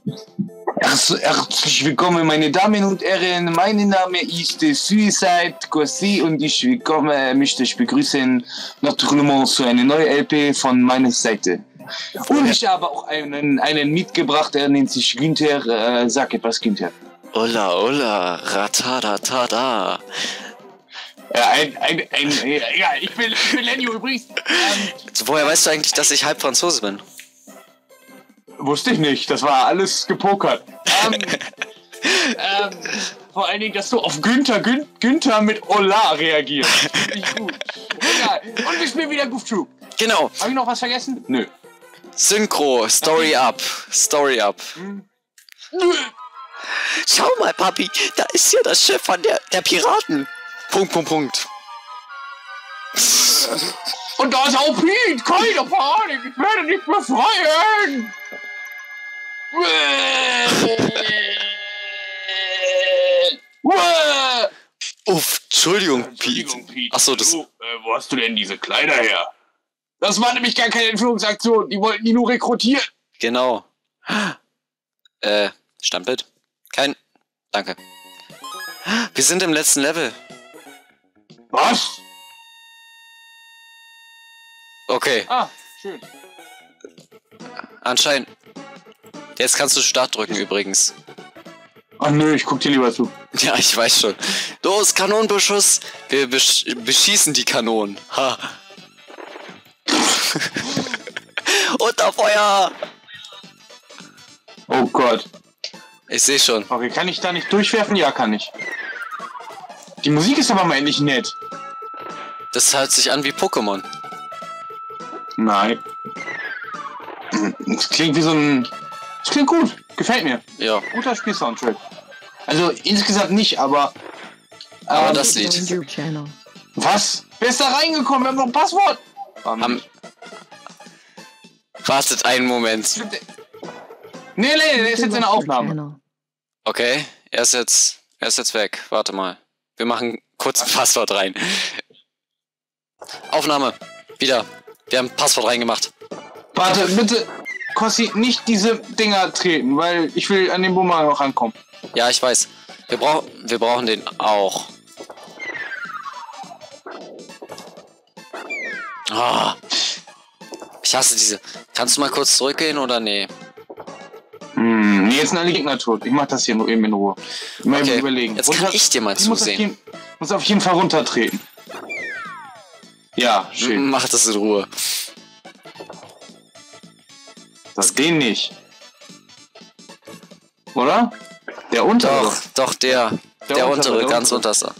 Herzlich willkommen, meine Damen und Herren. Mein Name ist Suicide Quasi und ich möchte euch begrüßen natürlich zu einer neuen LP von meiner Seite. Und ich habe auch einen mitgebracht, der nennt sich Günther. Sag etwas, Günther. Hola, hola, ratatatada. Ja, ich bin Lenny übrigens. Woher weißt du eigentlich, dass ich halb Franzose bin? Wusste ich nicht, das war alles gepokert. Vor allen Dingen, dass du auf Günther mit Hola reagierst. Finde ich gut. Egal. Und wir spielen wieder Goof Troop. Genau. Habe ich noch was vergessen? Nö. Synchro, Story up. Story up. Nö. Schau mal, Papi, da ist hier das Schiff von der Piraten. Punkt. Und da ist auch Pete. Keine Panik, ich werde dich befreien. Uff, Entschuldigung, Pete. Achso, das... Wo hast du denn diese Kleider her? Das war nämlich gar keine Entführungsaktion. Die wollten die nur rekrutieren. Genau. Standbild? Kein... Danke. Wir sind im letzten Level. Was? Okay. Ah, schön. Anscheinend. Jetzt kannst du Start drücken übrigens. Ach nö, ich guck dir lieber zu. Ja, ich weiß schon. Los, Kanonenbeschuss. Wir beschießen die Kanonen. Ha. Unter Feuer. Oh Gott. Ich sehe schon. Okay, kann ich da nicht durchwerfen? Ja, kann ich. Die Musik ist aber mal endlich nett. Das hört sich an wie Pokémon. Nein. Das klingt wie so ein... Das klingt gut. Gefällt mir. Ja. Guter Spielsoundtrack. Also insgesamt nicht, aber... Aber das Lied. Was? Wer ist da reingekommen? Wir haben noch ein Passwort. Wartet einen Moment. Nee, der ist jetzt in der Aufnahme. Okay, er ist jetzt weg. Warte mal. Wir machen kurz ein Passwort rein. Aufnahme. Wieder. Wir haben ein Passwort reingemacht. Warte, bitte, Kossi, nicht diese Dinger treten, weil ich will an den Bumerang noch rankommen. Ja, ich weiß. Wir brauchen den auch. Ah. Ich hasse diese. Kannst du mal kurz zurückgehen oder nee? Nee, jetzt sind alle Gegner tot. Ich mach das hier nur eben in Ruhe. Mal Okay. überlegen. Jetzt kann ich dir mal zusehen. Muss auf jeden Fall runtertreten. Ja, schön. Mach das in Ruhe. Das den nicht. Oder? Der untere. Doch, der untere, ganz unterste.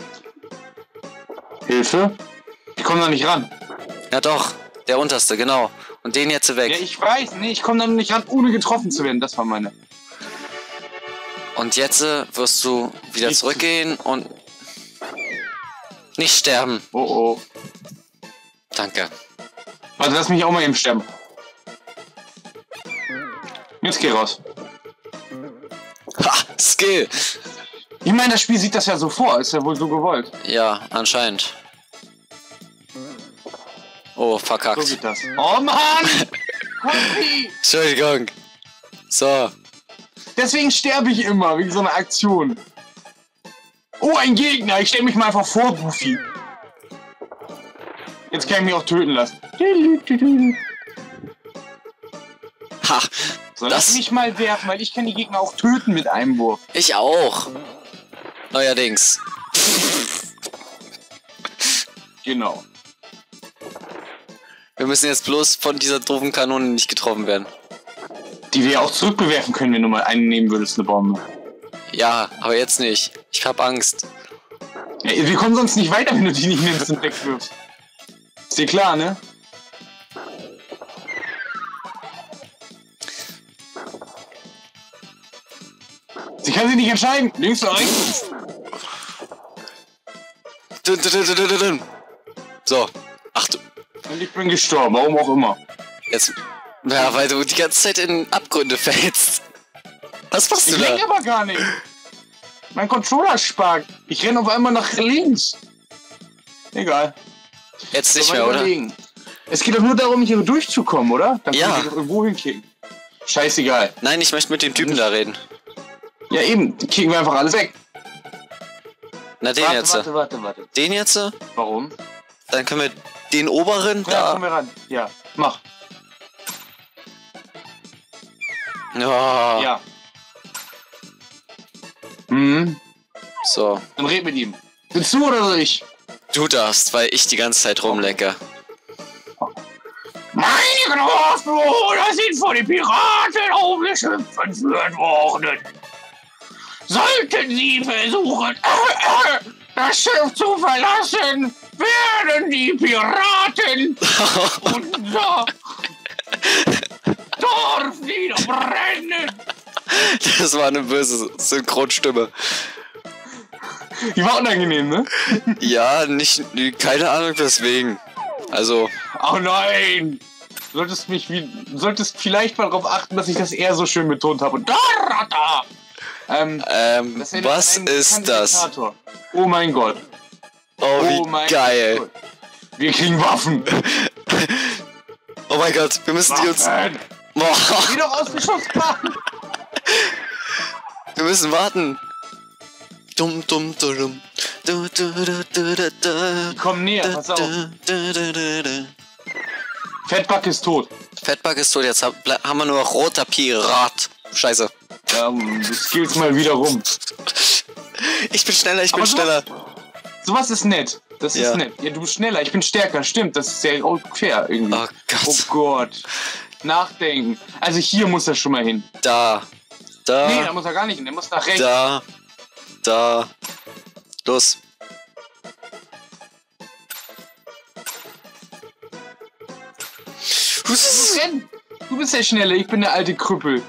Hilfe? Ich komme da nicht ran. Ja doch, der unterste, genau. Und den jetzt weg. Ja, ich weiß, nee, ich komme da nicht ran, ohne getroffen zu werden. Das war meine. Und jetzt wirst du wieder zurückgehen und nicht sterben. Oh. Danke. Warte, lass mich auch mal eben sterben. Jetzt geh raus. Ha, Skill. Ich meine, das Spiel sieht das ja so vor. Ist ja wohl so gewollt. Ja, anscheinend. Oh, verkackt. So geht das. Oh Mann! Kompi! Entschuldigung. So. Deswegen sterbe ich immer, wegen so einer Aktion. Oh, ein Gegner! Ich stelle mich mal einfach vor, Goofy. Jetzt kann ich mich auch töten lassen. Ha. Lass mich mal werfen, weil ich kann die Gegner auch töten mit einem Wurf. Ich auch. Neuerdings. Genau. Wir müssen jetzt bloß von dieser doofen Kanone nicht getroffen werden. Die wir ja auch zurückbewerfen können, wenn du mal einen nehmen würdest, eine Bombe. Ja, aber jetzt nicht. Ich hab Angst. Ja, wir kommen sonst nicht weiter, wenn du die nicht nimmst und wegwirfst. Ist dir klar, ne? Sie kann sich nicht entscheiden. Links oder rechts? So. Ach du. Und ich bin gestorben, warum auch immer. Jetzt. Ja, weil du die ganze Zeit in Abgründe fällst. Was machst du Ich da? lenk aber gar nicht. Mein Controller spart. Ich renne auf einmal nach links. Egal. Jetzt nicht mehr, oder? Es geht doch nur darum, hier durchzukommen, oder? Dann Ja. kann ich doch irgendwo hinklicken. Scheißegal. Nein, ich möchte mit dem Typen da reden. Ja eben, kriegen wir einfach alles weg. Na, den jetzt. Warte. Den jetzt? Warum? Dann können wir den oberen Ja, da. kommen wir ran. Ja, mach. Oh. Ja. Mhm. So. Dann red mit ihm. Willst du oder soll ich? Du darfst, weil ich die ganze Zeit rumlecke. Meine Großbrüder sind von den Piraten auf das Schiff entführt worden. Sollten sie versuchen, das Schiff zu verlassen, werden die Piraten unser Dorf niederbrennen. Das war eine böse Synchronstimme. Die war unangenehm, ne? Ja, nicht, keine Ahnung weswegen. Also, Oh nein! Solltest vielleicht mal darauf achten, dass ich das eher so schön betont habe. Das erinnert was an einen ist bekannten das? Diktator. Oh mein Gott. Oh, wie geil. Gott. Wir kriegen Waffen. Oh mein Gott, wir müssen die uns... Waffen. Boah, Geh doch aus Geschossplanen. wir müssen warten. Dum, dum, dum, dum. Du, du, du, du, du, du. Komm näher, pass auf. Du, du, du, du. Fettback ist tot. Fettback ist tot, jetzt haben wir nur noch roter Pirat. Scheiße. Du skillst mal wieder rum. Ich bin schneller, ich bin Aber schneller. Sowas ist nett. Das Ja. ist nett. Ja, du bist schneller, ich bin stärker. Stimmt, das ist sehr fair irgendwie. Oh Gott. Oh Gott. Nachdenken. Also hier muss er schon mal hin. Da. Da. Nee, da muss er gar nicht hin. Der muss nach rechts. Da. Da. Los. Renn. Du bist der Schnelle, ich bin der alte Krüppel.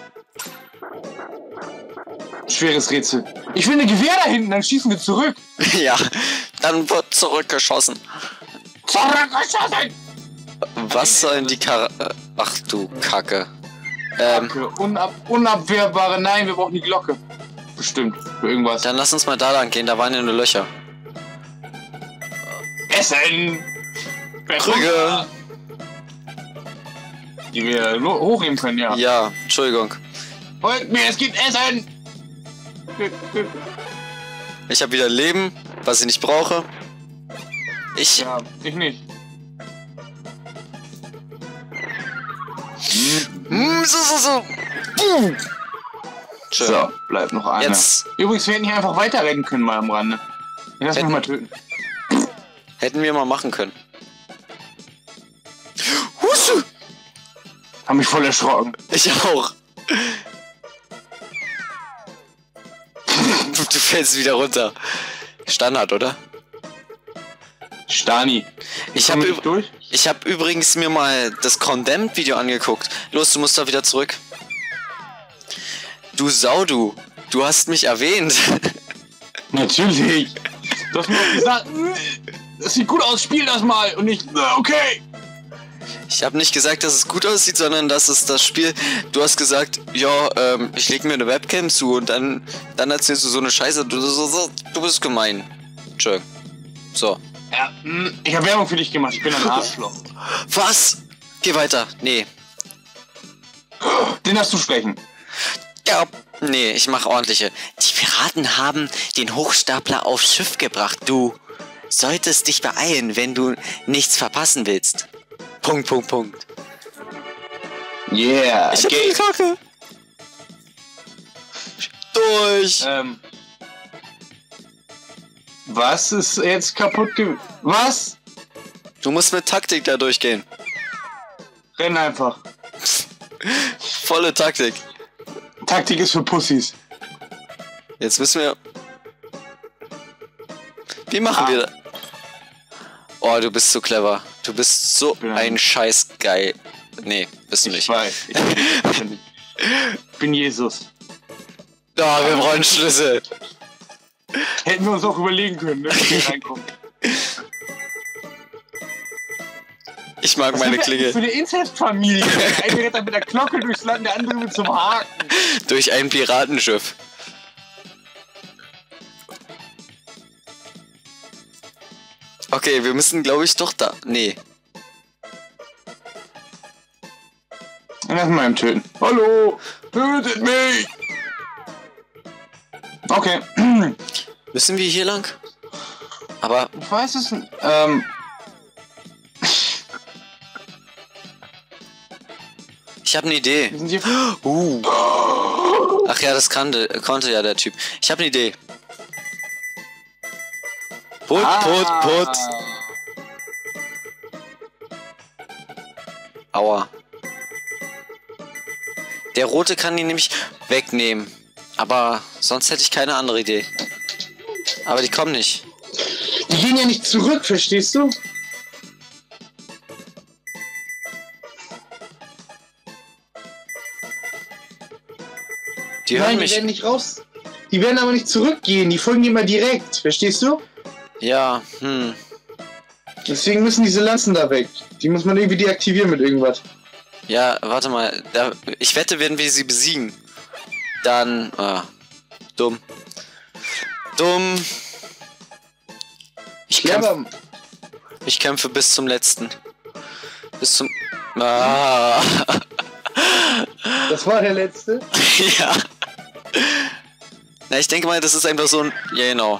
Schweres Rätsel. Ich will ein Gewehr da hinten, dann schießen wir zurück. Ja, dann wird zurückgeschossen. Zurückgeschossen! Was sollen die Ach du Kacke. Danke. Unabwehrbare. Nein, wir brauchen die Glocke. Bestimmt. Für irgendwas. Dann lass uns mal da lang gehen, da waren ja nur Löcher. Essen! Krüge! Die wir nur hochnehmen können, ja. Ja, Entschuldigung. Folgt mir, es gibt Essen! Ich habe wieder Leben, was ich nicht brauche. Ja, ich nicht. So. Schön. So, bleibt noch einer. Jetzt Übrigens, wir hätten hier einfach weiterrennen können mal am Rande. Lass mich Hätten- mal töten. hätten wir mal machen können. Husu! Hab mich voll erschrocken. Ich auch. Du fällst wieder runter. Standard, oder? Stani. Ich Komm habe ich durch? hab übrigens mir mal das Condemned-Video angeguckt. Los, du musst da wieder zurück. Du Sau, du. Du hast mich erwähnt. Natürlich. Du hast mir auch gesagt, das sieht gut aus, spiel das mal. Und ich, okay. Ich habe nicht gesagt, dass es gut aussieht, sondern dass es das Spiel... Du hast gesagt, ja, ich leg mir eine Webcam zu und dann erzählst du so eine Scheiße. Du bist gemein. Entschuldigung. So. Ja, ich habe Werbung für dich gemacht, ich bin ein Arschloch. Was? Geh weiter. Nee. Den hast du sprechen. Ja. Nee, ich mach ordentliche. Die Piraten haben den Hochstapler aufs Schiff gebracht. Du solltest dich beeilen, wenn du nichts verpassen willst. Punkt. Yeah. Ich hab die Kacke. Durch. Was ist jetzt kaputt gewesen? Was? Du musst mit Taktik da durchgehen. Renn einfach. Volle Taktik. Taktik ist für Pussys. Jetzt müssen wir... Wie machen wir das? Oh, du bist so clever. Du bist so Ja. ein scheiß geil. Nee, bist du Ich nicht. weiß. Ich bin Jesus. Ja, wir brauchen Schlüssel. Hätten wir uns auch überlegen können, ne, wenn wir reinkommen. Ich mag meine Klinge. Für eine Inzestfamilie. Der eine rennt dann mit der Glocke durchs Land, der andere mit zum Haken. Durch ein Piratenschiff. Okay, wir müssen, glaube ich, doch da... Nee. Lass mal im Töten. Hallo! Tötet mich! Okay. Müssen wir hier lang? Aber... Ich weiß es nicht. Ich habe eine Idee. Wir sind hier... Ach ja, das konnte ja der Typ. Ich habe eine Idee. Put. Aua. Der Rote kann ihn nämlich wegnehmen. Aber sonst hätte ich keine andere Idee. Aber die kommen nicht. Die gehen ja nicht zurück, verstehst du? Die hören Nein, mich. die werden nicht raus. Die werden aber nicht zurückgehen. Die folgen dir mal direkt, verstehst du? Ja, Deswegen müssen diese Lanzen da weg. Die muss man irgendwie deaktivieren mit irgendwas. Ja, warte mal. Ich wette, werden wir sie besiegen. Dann... dumm. Dumm. Ich kämpfe bis zum letzten. Bis zum... Ah. Das war der letzte? Ja. Na, ich denke mal, das ist einfach so ein... Ja, genau.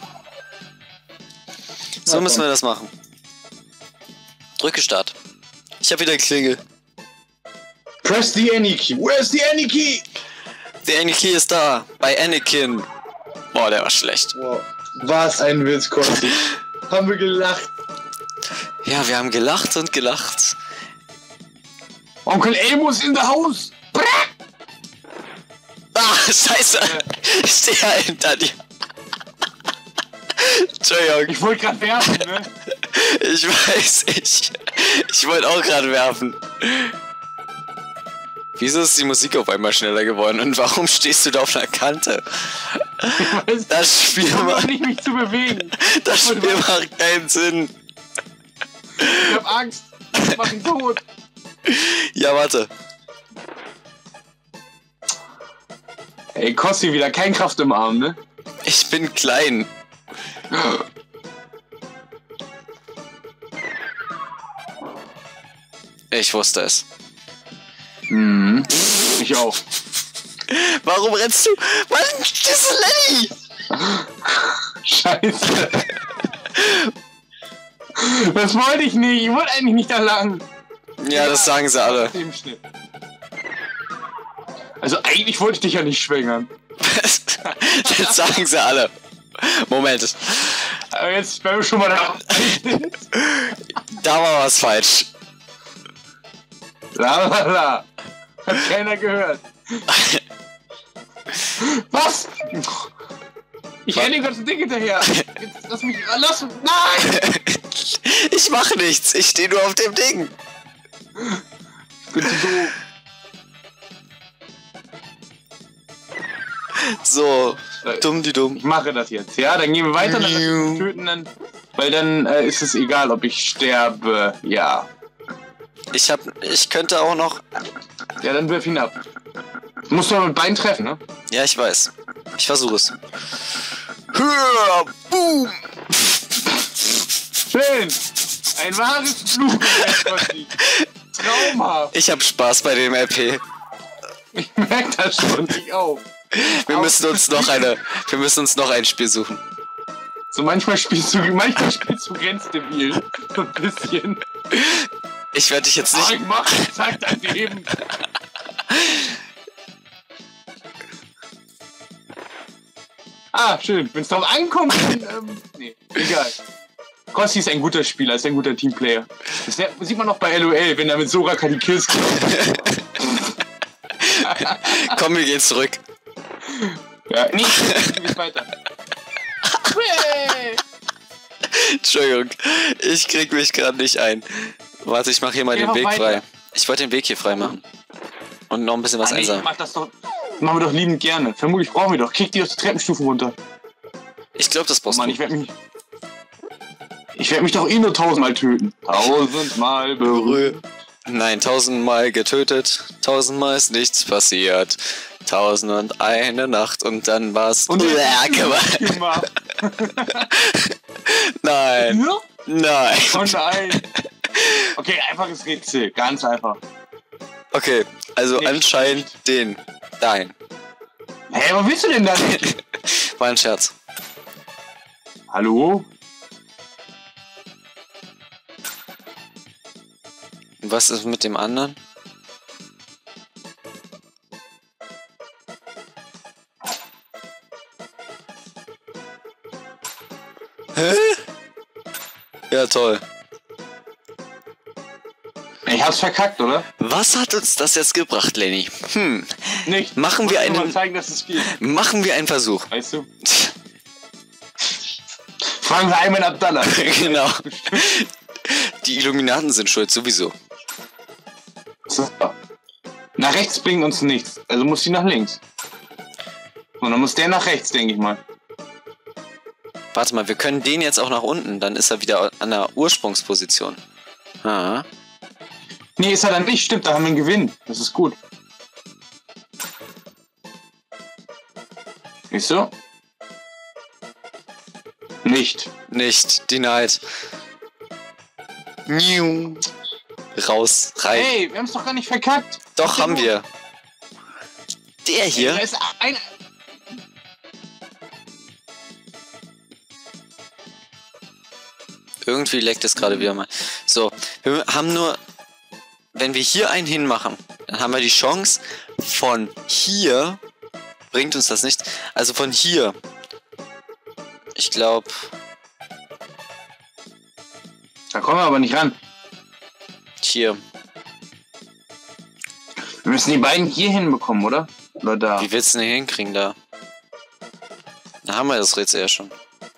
So müssen wir das machen. Drücke Start. Ich habe wieder Klingel. Press the Any Key. Where's the Any Key? Der Any Key ist da. Bei Anakin. Boah, der war schlecht. Wow. Was ein Witz, Konsti. Haben wir gelacht. Ja, wir haben gelacht und gelacht. Onkel Elmo in the house. Ah, scheiße. Ich stehe ja hinter dir. Entschuldigung. Ich wollte gerade werfen, ne? Ich weiß, ich wollte auch gerade werfen. Wieso ist die Musik auf einmal schneller geworden und warum stehst du da auf einer Kante? Das Spiel macht nicht mich zu bewegen. Das Spiel macht keinen Sinn. Ich hab Angst. Ich mach ihn tot. Ja, warte. Ey, Kossi, wieder kein Kraft im Arm, ne? Ich bin klein. Ich wusste es. Mhm. Ich auch. Warum rennst du? Mann, das ist Lenny! Scheiße. Das wollte ich nicht. Ich wollte eigentlich nicht da lang. Ja, das sagen sie alle. Also eigentlich wollte ich dich ja nicht schwängern. Das sagen sie alle. Moment. Aber jetzt, wenn wir schon mal da sind. Da war was falsch. La. Hat keiner gehört. Was? Ich renne den ganzen Ding hinterher. Jetzt lass mich lassen. Nein! Ich mache nichts. Ich stehe nur auf dem Ding. Ich bin zu doof. So, dumm die dumm. Ich mache das jetzt, ja? Dann gehen wir weiter, dann töten dann. Weil dann ist es egal, ob ich sterbe. Ja. Ich könnte auch noch... Ja, dann wirf ihn ab. Musst du mit Beinen treffen, ne? Ja, ich weiß. Ich versuche es. Hör, boom! Schön! Ein wahres Blumenwerk. Traumhaft! Ich habe Spaß bei dem RP. Ich merke das schon, ich auch. Wir müssen uns noch ein Spiel suchen. So manchmal spielst du grenzdebil. So ein bisschen. Ich werde dich jetzt nicht... Ich mach, sag daneben. Ah, schön. Wenn es drauf ankommt, dann, nee, egal. Kossi ist ein guter Spieler, ist ein guter Teamplayer. Das sieht man auch bei LOL, wenn er mit Soraka die Kills kriegt. Komm, wir gehen zurück. Ja, nicht, du gehst weiter. Entschuldigung, ich krieg mich gerade nicht ein. Warte, ich mache hier mal den Weg frei. Ich wollte den Weg hier frei machen. Und noch ein bisschen was einsammeln. Mach das doch. Machen wir doch liebend gerne. Vermutlich brauchen wir doch. Krieg die aus den Treppenstufen runter. Ich glaube, das brauchst Mann, du. Ich werd mich doch eh nur 1000-mal töten. 1000-mal berührt. Nein, 1000-mal getötet. 1000-mal ist nichts passiert. 1001 Nacht und dann war's. Und gemacht. Nein. Ja? Nein. Oh nein. Okay, einfaches Rätsel. Ganz einfach. Okay, also Nicht. anscheinend den. Dahin. Hä, wo willst du denn da nicht? War ein Scherz. Hallo? Was ist mit dem anderen? Hä? Ja, toll. Ich hab's verkackt, oder? Was hat uns das jetzt gebracht, Lenny? Nicht. Machen wir Ich muss einen- mal zeigen, dass es geht. Machen wir einen Versuch. Weißt du? Fragen wir Ayman Abdallah. Genau. Die Illuminaten sind schuld, sowieso. So. Nach rechts bringt uns nichts. Also muss sie nach links. Und dann muss der nach rechts, denke ich mal. Warte mal, wir können den jetzt auch nach unten. Dann ist er wieder an der Ursprungsposition. Ah. Nee, ist er dann nicht. Stimmt, da haben wir einen Gewinn. Das ist gut. Nicht so? Nicht. Nicht. Denied. Niu. Raus. Rein. Hey, wir haben es doch gar nicht verkackt. Doch, haben wir. Der Da hier. ist ein... Irgendwie leckt es gerade wieder mal. So, wir haben nur... Wenn wir hier einen hinmachen, dann haben wir die Chance, von hier... Bringt uns das nicht. Also von hier. Ich glaube... Da kommen wir aber nicht ran. Hier. Wir müssen die beiden hier hinbekommen, oder? Oder da? Wie willst du denn hinkriegen da? Da haben wir das Rätsel ja schon.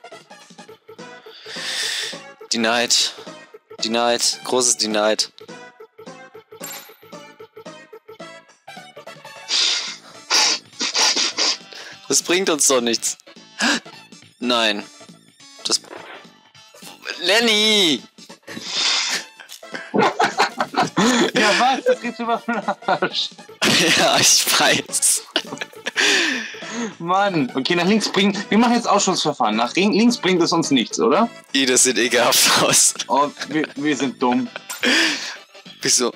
Denied. Denied. Großes Denied. Das bringt uns doch nichts. Nein. Das... Lenny! Ja, was? Das geht über den Arsch. Ja, ich weiß. Mann. Okay, nach links bringen... Wir machen jetzt Ausschussverfahren. Nach links bringt es uns nichts, oder? Das sieht ekelhaft aus. Oh, wir sind dumm. Wieso?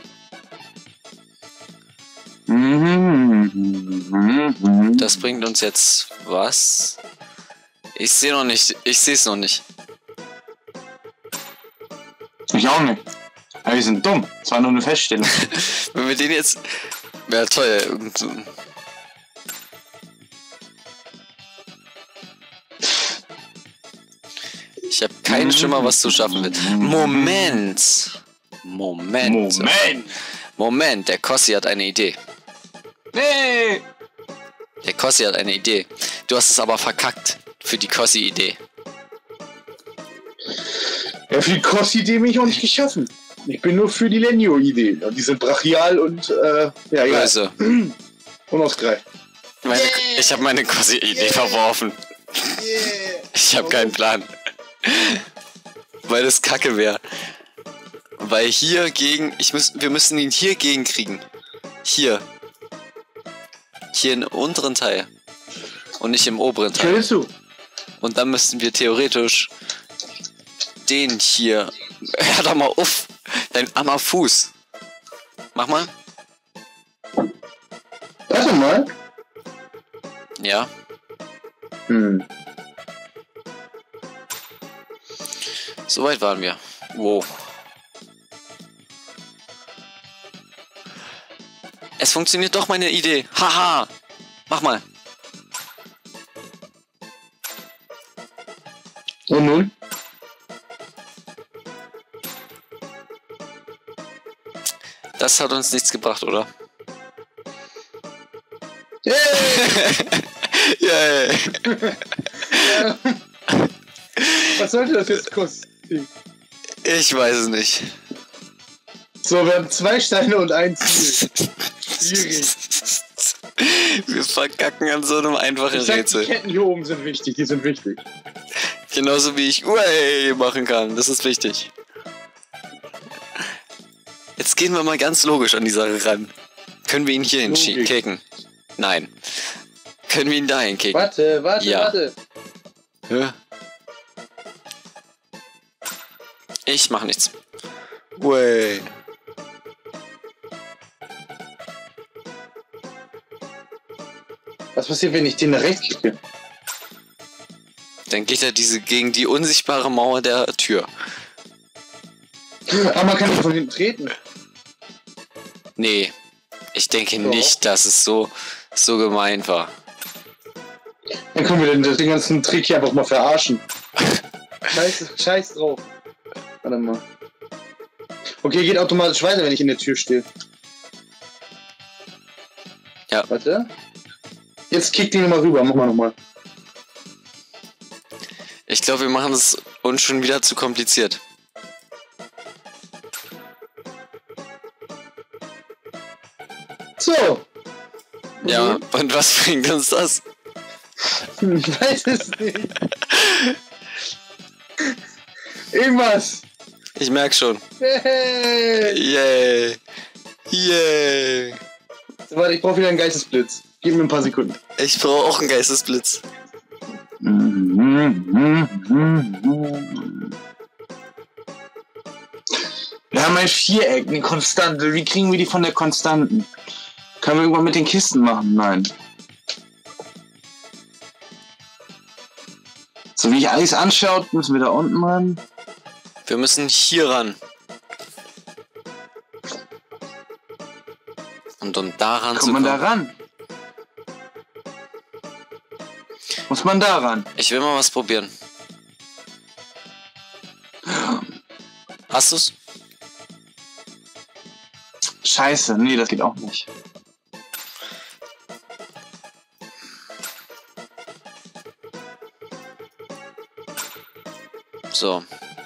Das bringt uns jetzt was? Ich sehe noch nicht. Ich sehe es noch nicht. Ich auch nicht. Aber wir sind dumm. Das war nur eine Feststellung. Wenn wir den jetzt... Ja, toll. Ich habe keinen Schimmer, was du schaffen willst. Moment. Moment. Moment, der Kossi hat eine Idee. Nee! Der Kossi hat eine Idee. Du hast es aber verkackt für die Kossi-Idee. Ja, für die Cross-Idee bin ich auch nicht geschaffen. Ich bin nur für die Lenio-Idee. Und die sind brachial und, ja, egal. Böse. Unausgereift. Ich habe meine Kossi-Idee verworfen. Ich habe keinen Plan. Weil das Kacke wäre. Weil hier gegen... wir müssen ihn hier gegen kriegen. Hier. Hier im unteren Teil. Und nicht im oberen Ich höre Teil. dir zu. Und dann müssten wir theoretisch den hier... Hör doch mal auf! Dein armer Fuß. Mach mal. Warte mal. Ja. Soweit waren wir. Wow. Es funktioniert doch meine Idee. Haha. Mach mal. Und nun? Das hat uns nichts gebracht, oder? Yeah! Yay. Was sollte das jetzt kosten? Ich weiß es nicht. So, wir haben 2 Steine und ein Ziel. Schwierig. Wir verkacken an so einem einfachen Ich sag, die Rätsel. Ketten hier oben sind wichtig, die sind wichtig. Genauso wie ich Uey machen kann. Das ist wichtig. Jetzt gehen wir mal ganz logisch an die Sache ran. Können wir ihn hier Logik. hinkicken? Nein. Können wir ihn da hinkicken? Warte, Ja. warte. Hä? Ich mach nichts. Uey. Was passiert, wenn ich den nach rechts klicke? Dann geht er gegen die unsichtbare Mauer der Tür. Aber man kann nicht von hinten treten. Nee, ich denke Doch. nicht, dass es so gemeint war. Dann können wir den ganzen Trick hier einfach mal verarschen. Scheiß drauf. Warte mal. Okay, geht automatisch weiter, wenn ich in der Tür stehe. Ja. Warte. Jetzt kickt ihn mal rüber. Mach mal nochmal. Ich glaube, wir machen es uns schon wieder zu kompliziert. So. Ja, und was bringt uns das? Ich weiß es nicht. Irgendwas. Ich merk schon. Hey. Yay. Yay. So, warte, ich brauche wieder einen Geistesblitz. Gib mir ein paar Sekunden. Ich brauche auch einen Geistesblitz. Wir haben ein Viereck, eine Konstante. Wie kriegen wir die von der Konstanten? Können wir irgendwann mit den Kisten machen? Nein. So wie ich alles anschaut, müssen wir da unten ran. Wir müssen hier ran. Und um daran zu Kommt man kommen. da ran? Muss man da ran? Ich will mal was probieren. Hast du's? Scheiße, nee, das geht auch nicht. So.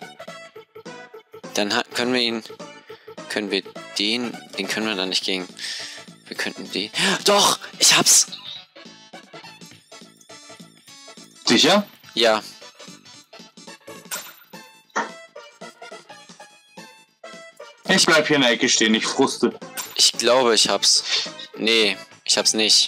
Dann können wir den können wir dann nicht gegen. Wir könnten den. Doch, ich hab's. Sicher? Ja. Ich bleib hier in der Ecke stehen, ich fruste. Ich glaube, ich hab's. Nee, ich hab's nicht.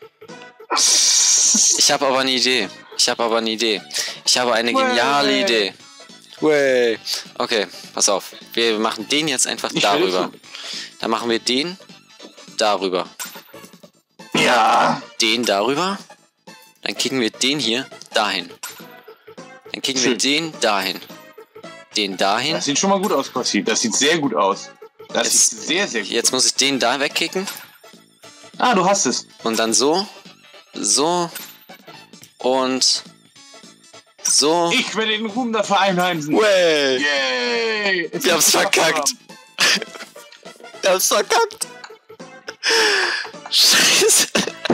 Ich habe aber eine Idee. Ich habe eine geniale Idee. Way. Okay, pass auf. Wir machen den jetzt einfach Ich darüber. will Dann machen wir den darüber. Ja. Den darüber. Dann kicken wir den hier dahin. Dann kicken wir Schön. den dahin. Den dahin. Das sieht schon mal gut aus, Kossi. Das sieht sehr gut aus. Das Jetzt- sieht sehr, sehr gut Jetzt muss ich den da wegkicken. Ah, du hast es. Und dann so. So. Und so. Ich werde den Ruhm dafür einheimsen. Way. Yay! Wir haben's verkackt. Wir haben's verkackt. Scheiße.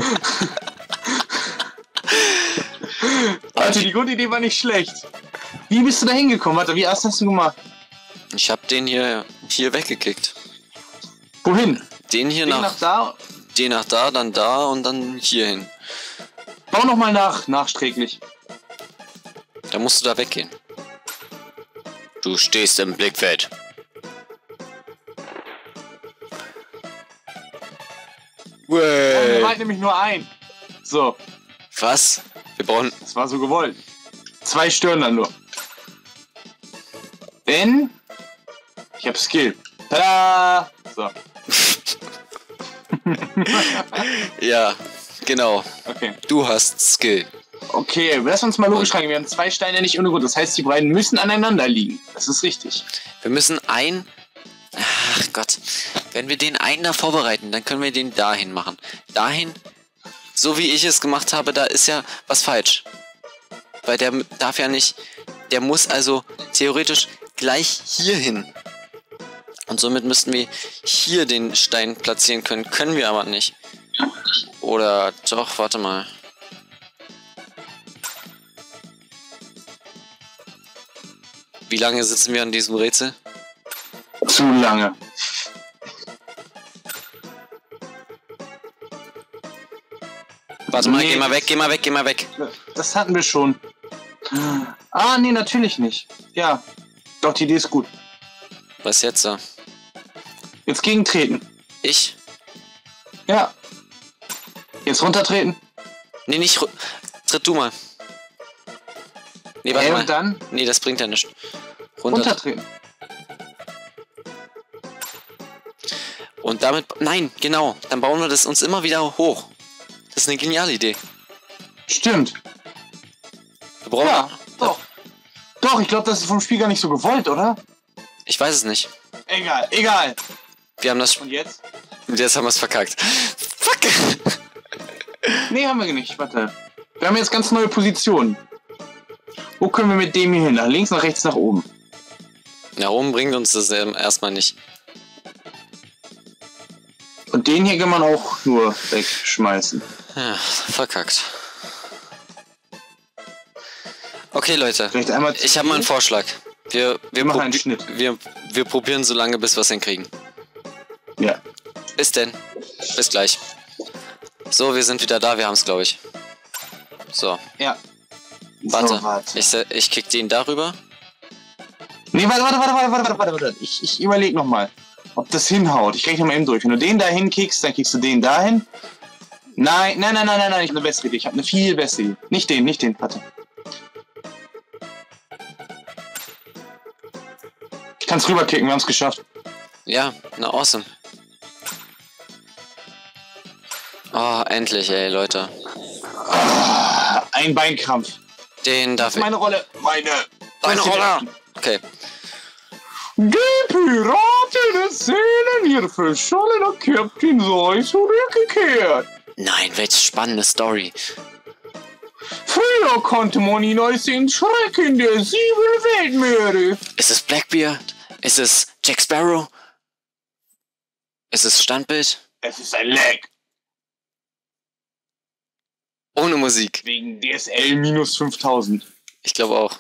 Alter, die gute Idee war nicht schlecht. Wie bist du da hingekommen? Warte, wie hast du gemacht? Ich hab den hier weggekickt. Wohin? Den hier Nach nach da? dann da und dann hier hin. Bau noch mal nach, nachträglich. Da musst du da weggehen. Du stehst im Blickfeld. Wir waren nämlich nur ein. So, Was? Wir brauchen. das war so gewollt. 2 Stirn dann nur. Denn ich hab Skill. Tada! So, Ja, genau. okay. Du hast Skill. Okay, lass uns mal logisch reingehen. Wir haben 2 Steine nicht ohne Grund. Das heißt, die beiden müssen aneinander liegen. Das ist richtig. Wir müssen Ach Gott. Wenn wir den einen da vorbereiten, dann können wir den dahin machen. Dahin. So wie ich es gemacht habe, da ist ja was falsch. Weil der darf ja nicht. Der muss also theoretisch gleich hier hin. Und somit müssten wir hier den Stein platzieren können. Können wir aber nicht. Oder doch, warte mal. Wie lange sitzen wir an diesem Rätsel? Zu lange. Warte mal, Nee, geh mal das- weg, geh mal weg, geh mal weg. Das hatten wir schon. Ah, nee, natürlich nicht. Ja, doch, die Idee ist gut. Was jetzt da? Jetzt gegentreten. Ich? Ja. Jetzt runtertreten. Nee, nicht. Tritt du mal. Nee, warte mal. Und dann Nee, das bringt ja nichts. Runter. runtertreten. Und damit. Nein, genau. Dann bauen wir das uns immer wieder hoch. Das ist eine geniale Idee. Stimmt. Wir brauchen... Ja, doch. Doch, ich glaube, das ist vom Spiel gar nicht so gewollt, oder? Ich weiß es nicht. Egal, egal. Wir haben das... Und jetzt? Und jetzt haben wir es verkackt. Fuck! Nee, haben wir nicht. Warte. Wir haben jetzt ganz neue Positionen. Wo können wir mit dem hier hin? Nach links, nach rechts, nach oben. Nach oben bringt uns das erstmal nicht. Und den hier kann man auch nur wegschmeißen. Ja, verkackt. Okay, Leute. Vielleicht einmal Ich habe mal einen Vorschlag. Wir machen einen Schnitt. Wir probieren so lange, bis wir es hinkriegen. Ja. Bis denn. Bis gleich. So, wir sind wieder da. Wir haben es, glaube ich. So. Ja. Warte. So, warte. Ich kick den darüber. Nee, warte. Ich überlege nochmal, ob das hinhaut. Ich rechne mal eben durch. Wenn du den da hinkickst, dann kickst du den dahin. Nein. Ich habe eine bessere Idee. Ich habe eine viel bessere Idee. Nicht den. Warte. Ich kann es rüberkicken. Wir haben es geschafft. Ja, na awesome. Oh, endlich, ey, Leute. Ein Beinkrampf. Den darf ich... Meine Rolle. Deine Rolle! Okay. Die Piraten des Seelen, ihr verschollener Captain sei zurückgekehrt. Nein, welche spannende Story. Früher konnte man ihn als den Schrecken der 7 Weltmeere. Ist es Blackbeard? Ist es Jack Sparrow? Ist es Standbild? Es ist ein Lag. Ohne Musik. Wegen DSL minus 5000. Ich glaube auch.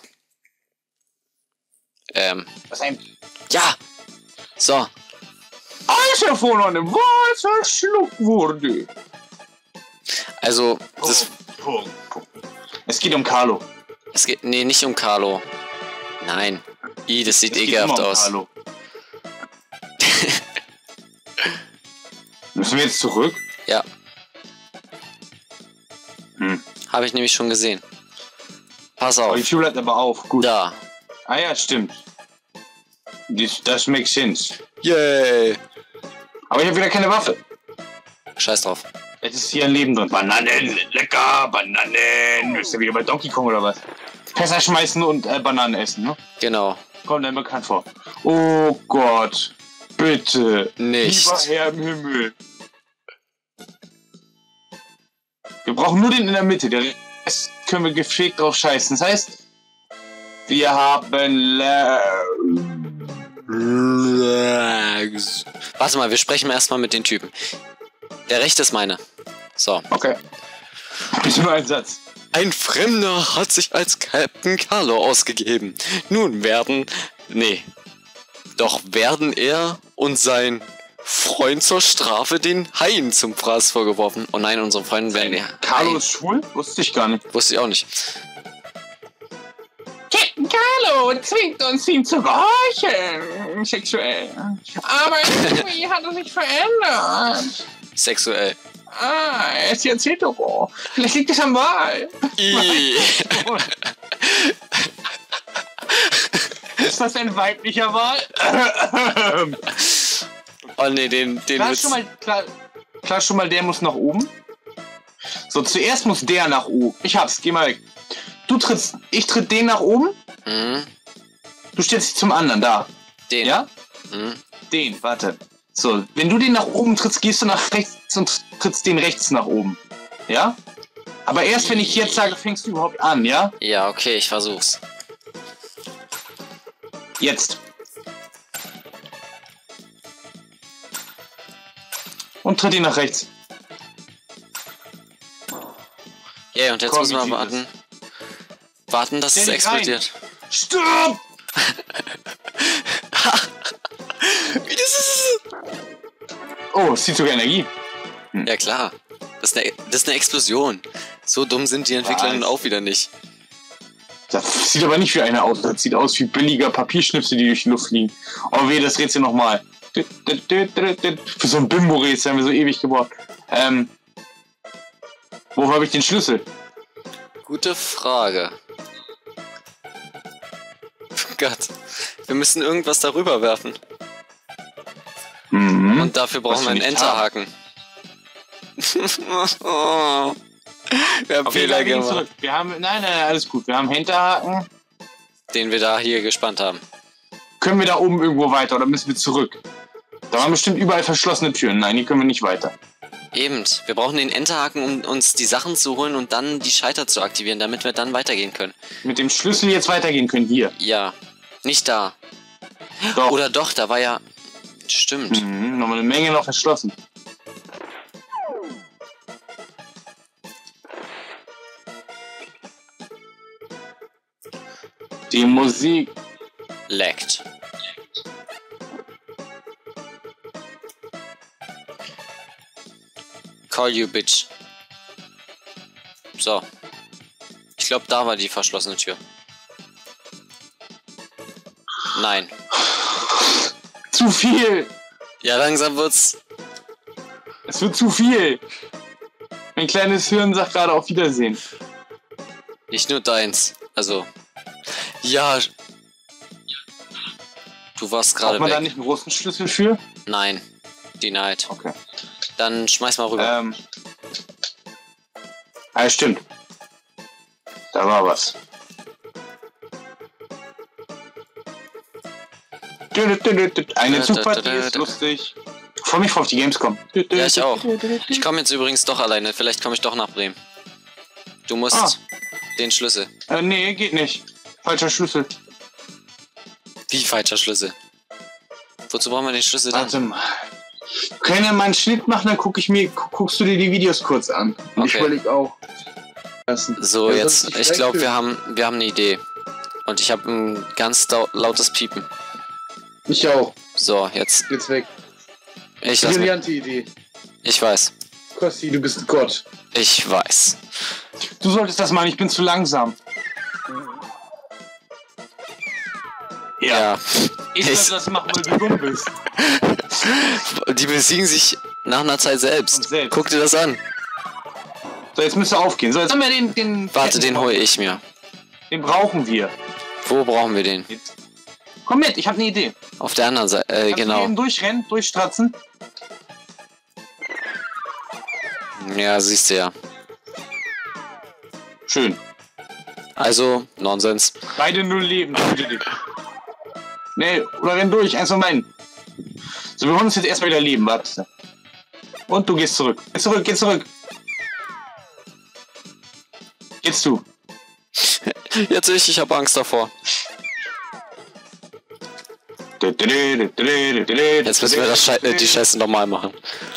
Was ein... Ja! So. Als er von einem Wal verschluckt wurde. Also, das... Punkt. Es geht um Carlo. Es geht... Nee, nicht um Carlo. Nein. Das sieht Es geht ekelhaft immer um aus. Carlo. Müssen wir jetzt zurück? Ja. Hm. Habe ich nämlich schon gesehen. Pass Oh, auf. die Tür bleibt aber auf. Gut. Da. Ah ja, stimmt. Das makes sense. Yay! Aber ich habe wieder keine Waffe. Scheiß drauf. Jetzt ist hier ein Leben drin. Bananen, lecker, Bananen. Ist ja wieder bei Donkey Kong oder was? Fässer schmeißen und Bananen essen, ne? Genau. Kommt einem bekannt vor. Oh Gott. Bitte. Nicht. Lieber Herr im Himmel. Wir brauchen nur den in der Mitte. Der Rest können wir gepflegt drauf scheißen. Das heißt, wir haben... Warte mal, wir sprechen erstmal mit den Typen. Der rechte ist meine. So. Okay. Bitte nur ein Satz. Ein Fremder hat sich als Captain Carlo ausgegeben. Nun werden er und sein Freund zur Strafe den Haien zum Fraß vorgeworfen. Oh nein, unsere Freunde werden ja. Carlo ist schwul? Wusste ich gar nicht. Wusste ich auch nicht. Captain Carlo zwingt uns, ihm zu gehorchen. Sexuell. Aber irgendwie hat er sich verändert. Sexuell. Ah, er ist jetzt hetero. Vielleicht liegt es am Wahl. Ist das ein weiblicher Wahl? Oh ne, den Witz. Klar schon mal, der muss nach oben. So, zuerst muss der nach oben. Ich hab's, geh mal weg. Ich tritt den nach oben. Mhm. Du stellst dich zum anderen, da. Den. Ja? Mhm. Den, warte. So, wenn du den nach oben trittst, gehst du nach rechts und trittst den rechts nach oben. Ja? Aber erst wenn ich jetzt sage, fängst du überhaupt an, ja? Ja, okay, ich versuch's. Jetzt. Und tritt ihn nach rechts. Ja, yeah, und jetzt Komm, müssen wir wie warten. Warten, dass es Stell dich rein. explodiert. Stirb! Wie das ist. Oh, es zieht sogar Energie. Ja klar. Das ist eine Explosion. So dumm sind die Entwickler Was? nun auch wieder nicht. Das sieht aber nicht wie eine aus. Das sieht aus wie billiger Papierschnipsel, die durch die Luft fliegen. Oh weh, das Rätsel nochmal. Für so ein Bimbo-Rätsel haben wir so ewig gebraucht. Wo habe ich den Schlüssel? Gute Frage. Oh Gott. Wir müssen irgendwas darüber werfen. Mhm. Und dafür brauchen Was wir einen wir nicht Enterhaken. Wir haben Okay, Fehler wir gehen gemacht, zurück. Wir haben, nein, alles gut. Wir haben Hinterhaken. den wir da hier gespannt haben. Können wir da oben irgendwo weiter oder müssen wir zurück? Da waren bestimmt überall verschlossene Türen. Nein, die können wir nicht weiter. Eben, wir brauchen den Enterhaken, um uns die Sachen zu holen und dann die Schalter zu aktivieren, damit wir dann weitergehen können. Mit dem Schlüssel jetzt weitergehen können. Hier. Ja, nicht da. Doch. Oder doch, da war ja... Stimmt. Nochmal eine Menge noch verschlossen. Die Musik. Laggt. Call you bitch. So. Ich glaube, da war die verschlossene Tür. Nein. Zu viel. Ja, langsam wird's. Es wird zu viel. Mein kleines Hirn sagt gerade auf Wiedersehen. Nicht nur deins. Also. Ja. Du warst Braucht gerade man da weg. nicht einen großen Schlüssel für? Nein. Denied. Okay. Dann schmeiß mal rüber. Ja, stimmt. Da war was. Eine Zugpartie ist lustig. Ich freue mich voll auf die Gamescom. Ja, ich auch. Ich komme jetzt übrigens doch alleine. Vielleicht komme ich doch nach Bremen. Du musst den Schlüssel. Nee, geht nicht. Falscher Schlüssel. Wie falscher Schlüssel? Wozu brauchen wir den Schlüssel dann? Warte mal. Können wir mal einen Schnitt machen, dann guckst du dir die Videos kurz an. Und ich Okay. überlege auch. So, Ja, jetzt, sonst nicht ich glaube, reinführen. wir haben eine Idee. Und ich habe ein ganz lautes Piepen. Ich auch. So, jetzt, Jetzt weg. ich lass mich. Brillante Idee. Ich weiß. Kosti, du bist Gott. Ich weiß. Du solltest das machen, ich bin zu langsam. Ja. Ich soll das machen, weil du dumm bist. Die besiegen sich nach einer Zeit selbst. Und selbst. Guck dir das an. So, jetzt müsst ihr aufgehen. So, jetzt haben wir den Warte, den hole ich mir. Den brauchen wir. Wo brauchen wir den? Komm mit, ich habe eine Idee. Auf der anderen Seite, Kannst du genau. eben durchrennen, durchstratzen? Ja, siehst du ja. Schön. Also, Nonsens. Beide 0 Leben. Nee, oder renn durch, eins von meinen. So, wir wollen uns jetzt erstmal wieder leben, warte. Und du gehst zurück. Geh zurück, geh zurück. Jetzt du. Jetzt ich habe Angst davor. Jetzt müssen wir die Scheiße nochmal machen.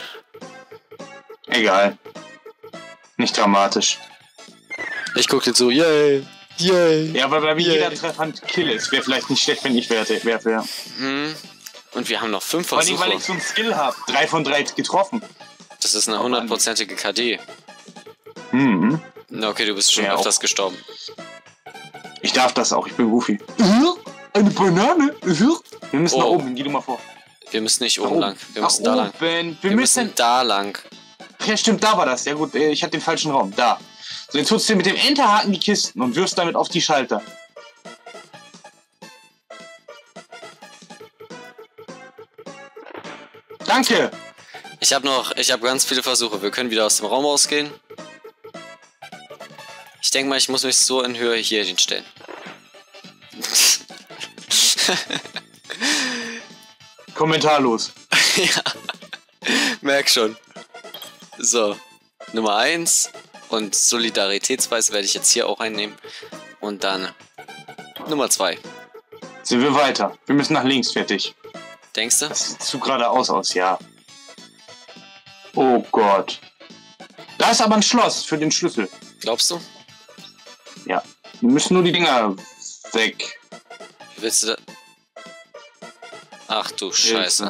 Egal. Nicht dramatisch. Ich guck dir zu, yay, yay. Ja, aber bei Yeah. jeder Treffer ein Kill ist. Wäre vielleicht nicht schlecht, wenn ich werfe. Und wir haben noch 5 Vor allem, weil Versuche. ich so einen Skill habe. 3 von 3 getroffen. Das ist eine 100%ige KD. Mhm. Na, okay, du bist schon Ja, öfters gestorben. Ich darf das auch, ich bin Goofy. Eine Banane? Wir müssen nach Oh. oben, geh du mal vor. Wir müssen nicht Nach oben lang. Wir Nach müssen da lang. oben. Wir müssen da lang. Ach ja, stimmt, da war das. Ja gut, ich hatte den falschen Raum. Da. So, jetzt holst du dir mit dem Enterhaken die Kisten und wirfst damit auf die Schalter. Danke! Ich habe ganz viele Versuche. Wir können wieder aus dem Raum rausgehen. Ich denke mal, ich muss mich so in Höhe hier hinstellen. Kommentarlos. Ja, merk schon. So, Nummer 1 und solidaritätsweise werde ich jetzt hier auch einnehmen. Und dann Nummer 2. Sind wir weiter. Wir müssen nach links, fertig. Denkst du? Das sieht zu geradeaus aus, ja. Oh Gott. Da ist aber ein Schloss für den Schlüssel. Glaubst du? Ja. Wir müssen nur die Dinger weg. Wie willst du da... Ach du Scheiße.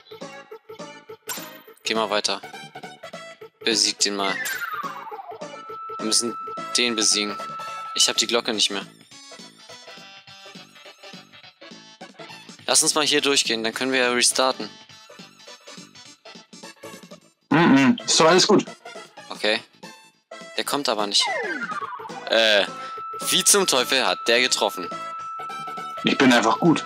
Geh mal weiter. Besieg den mal. Wir müssen den besiegen. Ich habe die Glocke nicht mehr. Lass uns mal hier durchgehen, dann können wir ja restarten. Ist doch alles gut. Okay. Der kommt aber nicht. Wie zum Teufel hat der getroffen? Ich bin einfach gut.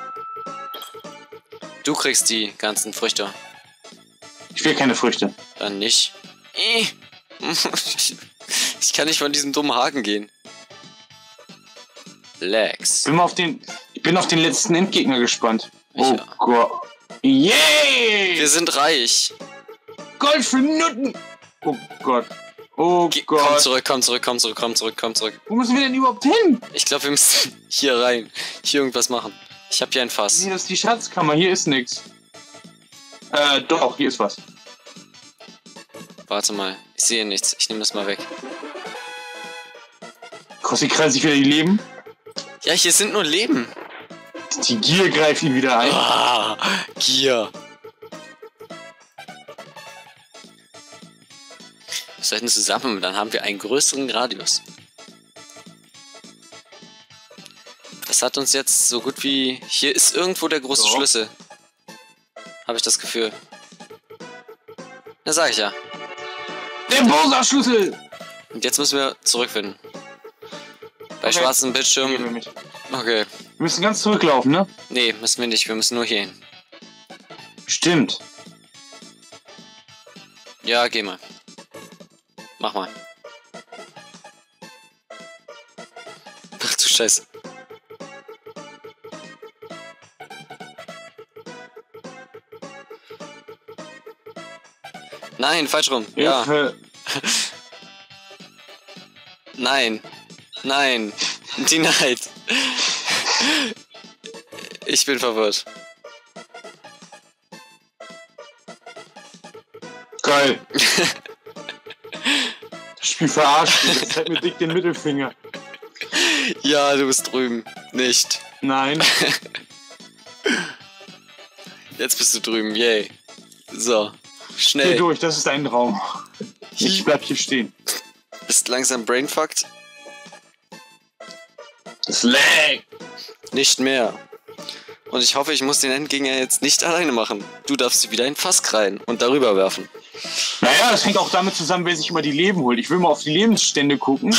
Du kriegst die ganzen Früchte. Ich will keine Früchte. Dann nicht. Ich kann nicht von diesem dummen Haken gehen. Lex. Ich bin auf den letzten Endgegner gespannt. Oh Ja. Gott. Yay! Wir sind reich. Gold für Nutten! Oh Gott. Oh Komm Gott. zurück, komm zurück, komm zurück, komm zurück, komm zurück. Wo müssen wir denn überhaupt hin? Ich glaube, wir müssen hier rein. Hier irgendwas machen. Ich habe hier ein Fass. Nee, das ist die Schatzkammer. Hier ist nix. Doch, hier ist was. Warte mal. Ich sehe nichts. Ich nehme das mal weg. Kostet kreist sich wieder die Leben. Ja, hier sind nur Leben. Die Gier greift ihn wieder ein. Ah, Gier. Wir sollten zusammen, dann haben wir einen größeren Radius. Das hat uns jetzt so gut wie... Hier ist irgendwo der große So. Schlüssel. Habe ich das Gefühl. Na, sag ich ja. Der Bowser-Schlüssel! Und jetzt müssen wir zurückfinden. Bei Okay. schwarzen Gehen wir Bildschirmen. mit. Okay. Wir müssen ganz zurücklaufen, ne? Nee, müssen wir nicht. Wir müssen nur hier hin. Stimmt. Ja, geh mal. Mach mal. Ach du Scheiße. Nein, falsch rum. Ja. Hilfe. Nein. Nein. Denied. Ich bin verwirrt. Geil. Das Spiel verarscht mich. Das zeigt mir dick den Mittelfinger. Ja, du bist drüben. Nicht. Nein. Jetzt bist du drüben. Yay. So. Geh Schnell. durch, das ist ein Raum. Ich bleib hier stehen. Bist langsam brainfucked? Das lag. Nicht mehr. Und ich hoffe, ich muss den Endgegner jetzt nicht alleine machen. Du darfst sie wieder in Fass kreien und darüber werfen. Naja, das hängt auch damit zusammen, wer sich immer die Leben holt. Ich will mal auf die Lebensstände gucken.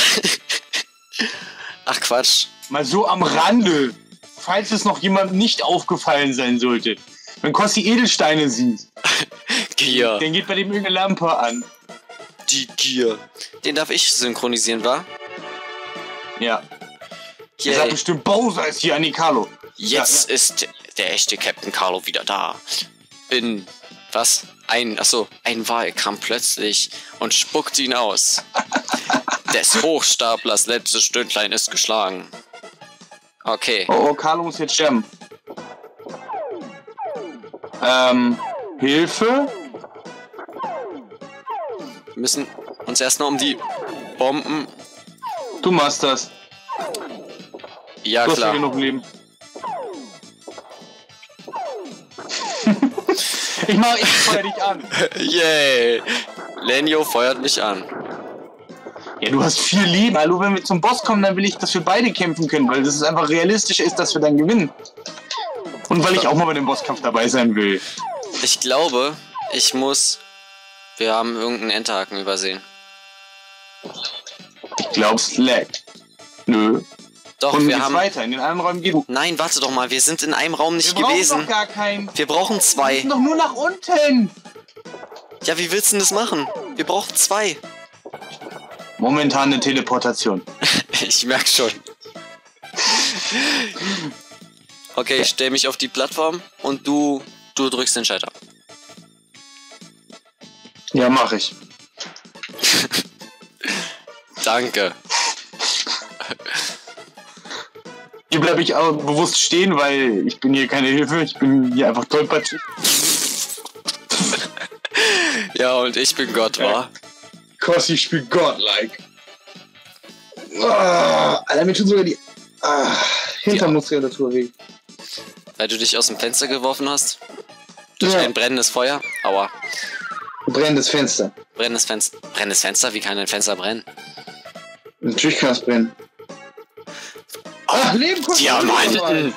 Ach Quatsch. Mal so am Rande. Falls es noch jemandem nicht aufgefallen sein sollte. Wenn Kossi Edelsteine sieht, Gier. dann geht bei dem irgendeine Lampe an. Die Gier. Den darf ich synchronisieren, wa? Ja. Er sagt Yay. bestimmt, Bowser ist hier, Carlo. Jetzt ist der echte Captain Carlo wieder da. Was? Ein Wal kam plötzlich und spuckte ihn aus. Des Hochstaplers letztes Stündlein ist geschlagen. Okay. Oh, Carlo muss jetzt sterben. Hilfe? Wir müssen uns erstmal um die Bomben... Du machst das. Ja, Du hast ja klar. genug Leben. ich feuer dich an. Yay. Lenio feuert mich an. Ja, du hast 4 Leben. Hallo, wenn wir zum Boss kommen, dann will ich, dass wir beide kämpfen können, weil das ist einfach realistisch ist, dass wir dann gewinnen. Und weil ich auch mal bei dem Bosskampf dabei sein will. Ich glaube, ich muss... Wir haben irgendeinen Enterhaken übersehen. Ich glaub's lag. Nö. Doch, Und wir geht's haben... weiter. In den anderen Räumen geht. Nein, warte doch mal. Wir sind in einem Raum nicht Wir brauchen gewesen. doch gar keinen. Wir brauchen Wir 2. müssen doch nur nach unten. Ja, wie willst du denn das machen? Wir brauchen 2. Momentane Teleportation. Ich merk schon. Okay, ich stell mich auf die Plattform und du drückst den Schalter. Ja, mach ich. Danke. Hier bleibe ich auch bewusst stehen, weil ich bin hier keine Hilfe. Ich bin hier einfach tollpatschig. Ja, und ich bin Gott, wa? Kossi spielt godlike. Alter, mir tut sogar die Hintermuskulatur weh. Weil du dich aus dem Fenster geworfen hast? Durch Ja. ein brennendes Feuer? Aua. Brennendes Fenster. Brennendes Fenster? Brennendes Fenster? Wie kann ein Fenster brennen? Natürlich kann es brennen. Ach, Leben kostet Diamanten!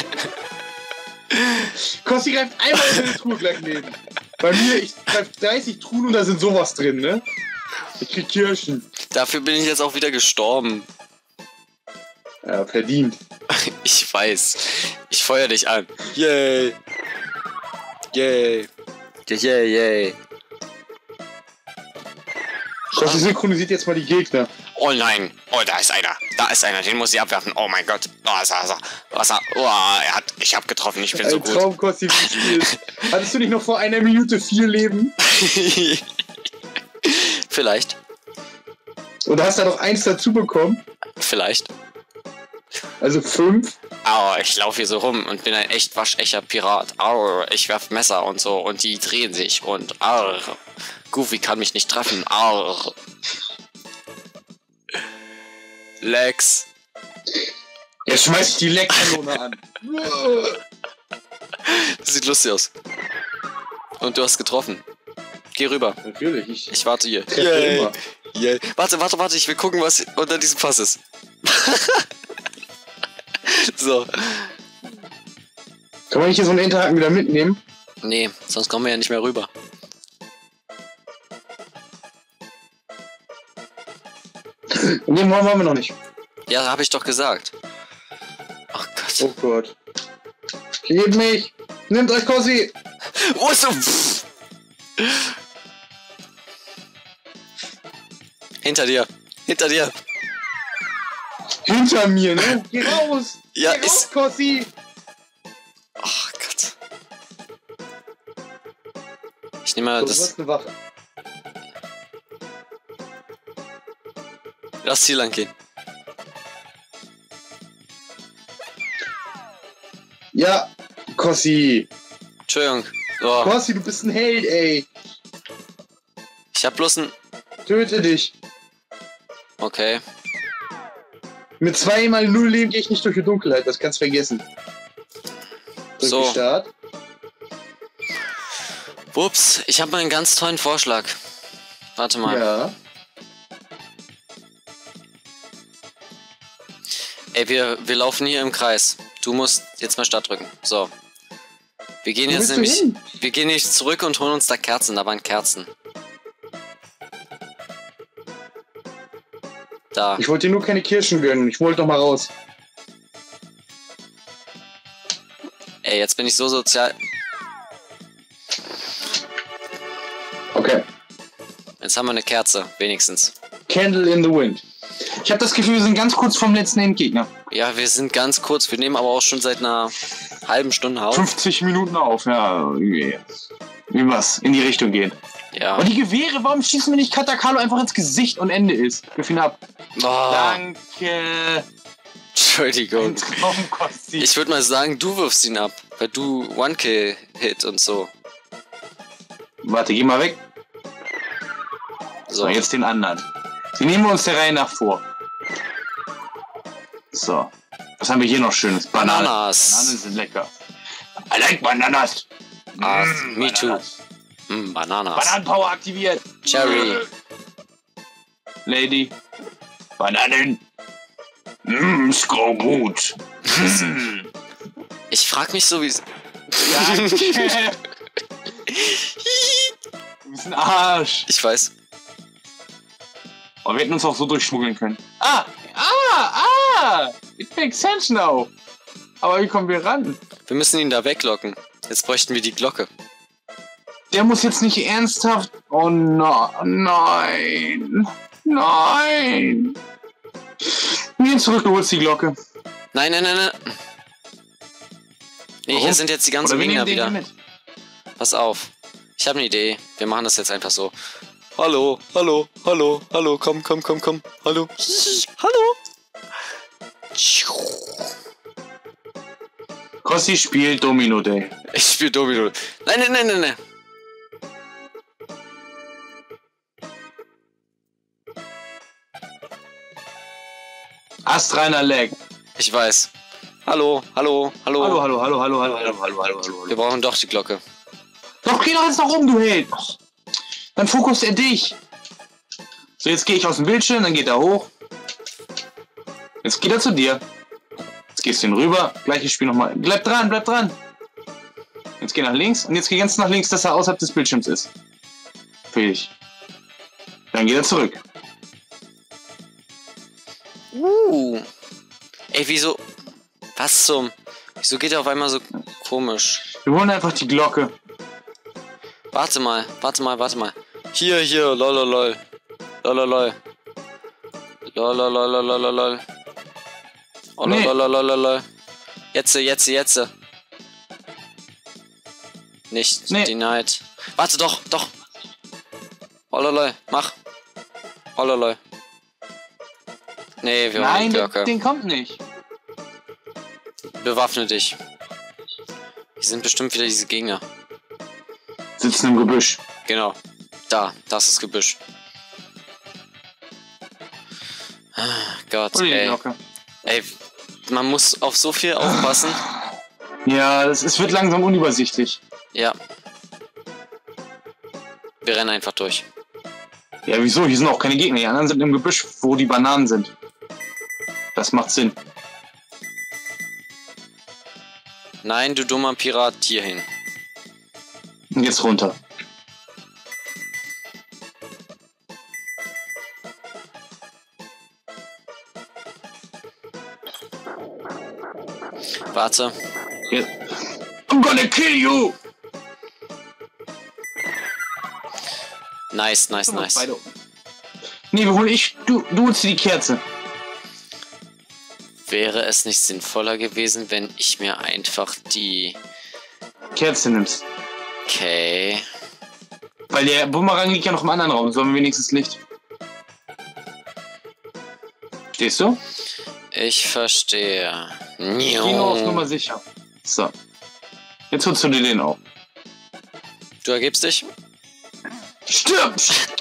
Kossi greift einmal in eine Truhe gleich neben. Bei mir, ich greife 30 Truhen und da sind sowas drin, ne? Ich krieg Kirschen. Dafür bin ich jetzt auch wieder gestorben. Ja, verdient. Ich weiß. Ich feuer dich an. Yay. Yay. Yay, yay. Kossi synchronisiert jetzt mal die Gegner. Oh nein. Oh, da ist einer. Da ist einer. Den muss ich abwerfen. Oh mein Gott. Oh, Wasser. Oh, ich hab getroffen. Ich bin so gut. Traumkossi gespielt. Hattest du nicht noch vor einer Minute 4 Leben? Vielleicht. Und hast da noch 1 dazu bekommen? Vielleicht. Also 5? Au, ich laufe hier so rum und bin ein echt waschechter Pirat. Au, ich werf Messer und so und die drehen sich und Goofy kann mich nicht treffen. Lex. Jetzt schmeiß ich die Leckkanone an. Das sieht lustig aus. Und du hast getroffen. Geh rüber. Natürlich. Ich warte hier. Immer. Yay. Warte, ich will gucken, was unter diesem Fass ist. So. Kann man nicht hier so einen Enterhaken wieder mitnehmen? Nee, sonst kommen wir ja nicht mehr rüber. Den wollen wir noch nicht. Ja, habe ich doch gesagt. Ach Gott. Oh Gott. Gebt mich! Nehmt euch Kossi! Wo ist du? Hinter dir. Hinter mir, ne? Geh raus! Ja, Geh raus, Kossi! Ach Gott. Ich nehme mal So, das. du hast eine Waffe. Lass hier lang gehen. Ja, Kossi! Entschuldigung. Oh, Kossi, du bist ein Held, ey! ich hab bloß ein. Töte dich! Okay. Mit 2 mal 0 Leben gehe ich nicht durch die Dunkelheit, das kannst du vergessen. So. Start. Ups, ich habe mal einen ganz tollen Vorschlag. Warte mal. Ja. Ey, wir laufen hier im Kreis. Du musst jetzt mal Start drücken. So. Wir gehen Wo jetzt willst du nämlich. hin? Wir gehen jetzt zurück und holen uns da Kerzen. Da waren Kerzen. Da. Ich wollte dir nur keine Kirschen gönnen, ich wollte doch mal raus. Ey, jetzt bin ich so sozial. Okay. Jetzt haben wir eine Kerze, wenigstens. Candle in the Wind. Ich habe das Gefühl, wir sind ganz kurz vom letzten Endgegner. Ja, wir sind ganz kurz. Wir nehmen aber auch schon seit einer halben Stunde auf. 50 Minuten auf, ja. Irgendwas in die Richtung gehen. Ja. Und die Gewehre, warum schießen wir nicht Katakalo einfach ins Gesicht und Ende ist? Wirf ihn ab. Oh, Danke. Entschuldigung. Ein Traumkossi. Ich würde mal sagen, du wirfst ihn ab. Weil du One-Kill-Hit und so. Warte, geh mal weg. So, So, jetzt den anderen. Die nehmen wir uns der Reihe nach vor. So. Was haben wir hier noch Schönes? Bananen. Bananas. Bananen sind lecker. I like Bananas. Ah, me too. Bananas. Bananas. Bananenpower aktiviert. Cherry. Lady. Bananen. Skorbut. Ich frag mich so, wie. Danke. Du bist ein Arsch. Ich weiß. Aber wir hätten uns auch so durchschmuggeln können. It makes sense now. Aber wie kommen wir ran? Wir müssen ihn da weglocken. Jetzt bräuchten wir die Glocke. Der muss jetzt nicht ernsthaft... Oh no, nein. Nein. Geh zurück, du holst die Glocke. Nein. Nee, Warum? hier sind jetzt die ganzen Oder wir Gegner nehmen den wieder. hier mit. Pass auf. Ich habe eine Idee. Wir machen das jetzt einfach so. Hallo. Komm. Hallo. Hallo. Kossi spielt Domino Day. Ich spiele Domino. Nein. Astreiner Leg. Ich weiß. Hallo. Hallo. Wir brauchen doch die Glocke. Doch, geh doch jetzt nach oben, du Held. Och, dann fokussiert er dich. So, jetzt gehe ich aus dem Bildschirm, dann geht er hoch. Jetzt geht er zu dir. Jetzt gehst du ihn rüber. Gleiches Spiel nochmal. Bleib dran. Jetzt geh nach links und jetzt geh ganz nach links, dass er außerhalb des Bildschirms ist. Für dich. Dann geht er zurück. Ey, wieso? Was zum? Wieso geht er auf einmal so komisch? Wir holen einfach die Glocke. Warte mal. Hier, lololol. Lol. Oh, Nee. lol. Jetzt. Nicht Nee. denied. Warte, doch. Oh, lol. Mach. Oh, lol. Nee, wir haben Nein, die Glocke. den kommt nicht. Bewaffne dich. Hier sind bestimmt wieder diese Gegner. Sitzen im Gebüsch. Genau. Da ist das Gebüsch. Ah, Gott, Oder die ey. Glocke. Ey, man muss auf so viel aufpassen. Ja, es wird langsam unübersichtlich. Ja. Wir rennen einfach durch. Ja, wieso? Hier sind auch keine Gegner. Die anderen sind im Gebüsch, wo die Bananen sind. Das macht Sinn. Nein, du dummer Pirat, hier hin. Und jetzt runter. Warte. Jetzt. I'm gonna kill you! Nice. Beide. Nee, wir holen du holst dir die Kerze. Wäre es nicht sinnvoller gewesen, wenn ich mir einfach die... Kerze nimmst. Okay. Weil der Bumerang liegt ja noch im anderen Raum. So haben wir wenigstens Licht. Stehst du? Ich verstehe. Geh nur auf Nummer sicher. So. Jetzt holst du dir den auch. Du ergibst dich? Stirb!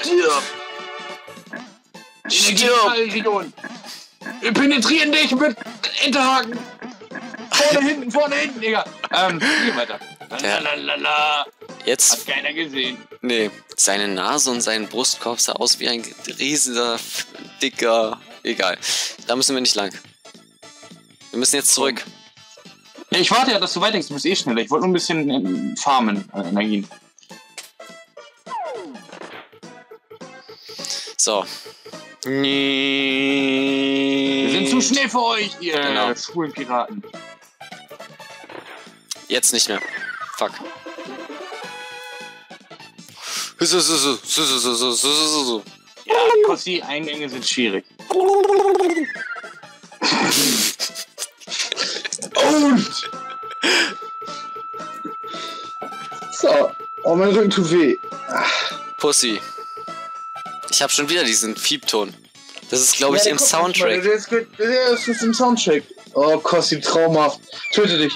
Energieregion. Wir penetrieren dich mit Enterhaken. Vorne, hinten, Digga. Geh weiter. Lalalala. Jetzt... Hat keiner gesehen. Nee. Seine Nase und sein Brustkorb sah aus wie ein riesiger, dicker... Egal. Da müssen wir nicht lang. Wir müssen jetzt zurück. Ja, ich warte ja, dass du weitergehst. Du bist eh schneller. Ich wollte nur ein bisschen farmen an Energien. So. Wir sind zu schnell für euch, ihr Genau. schwulen Piraten. Jetzt nicht mehr. Fuck. So. Ja, Kossi, Eingänge sind schwierig. Und! So. Oh, mein Rücken tut weh. Pussy. Ich habe schon wieder diesen Fiebton. Das ist, glaube ich, im Soundtrack. Das ist im Soundtrack. Oh, Kossi, traumhaft. Töte dich.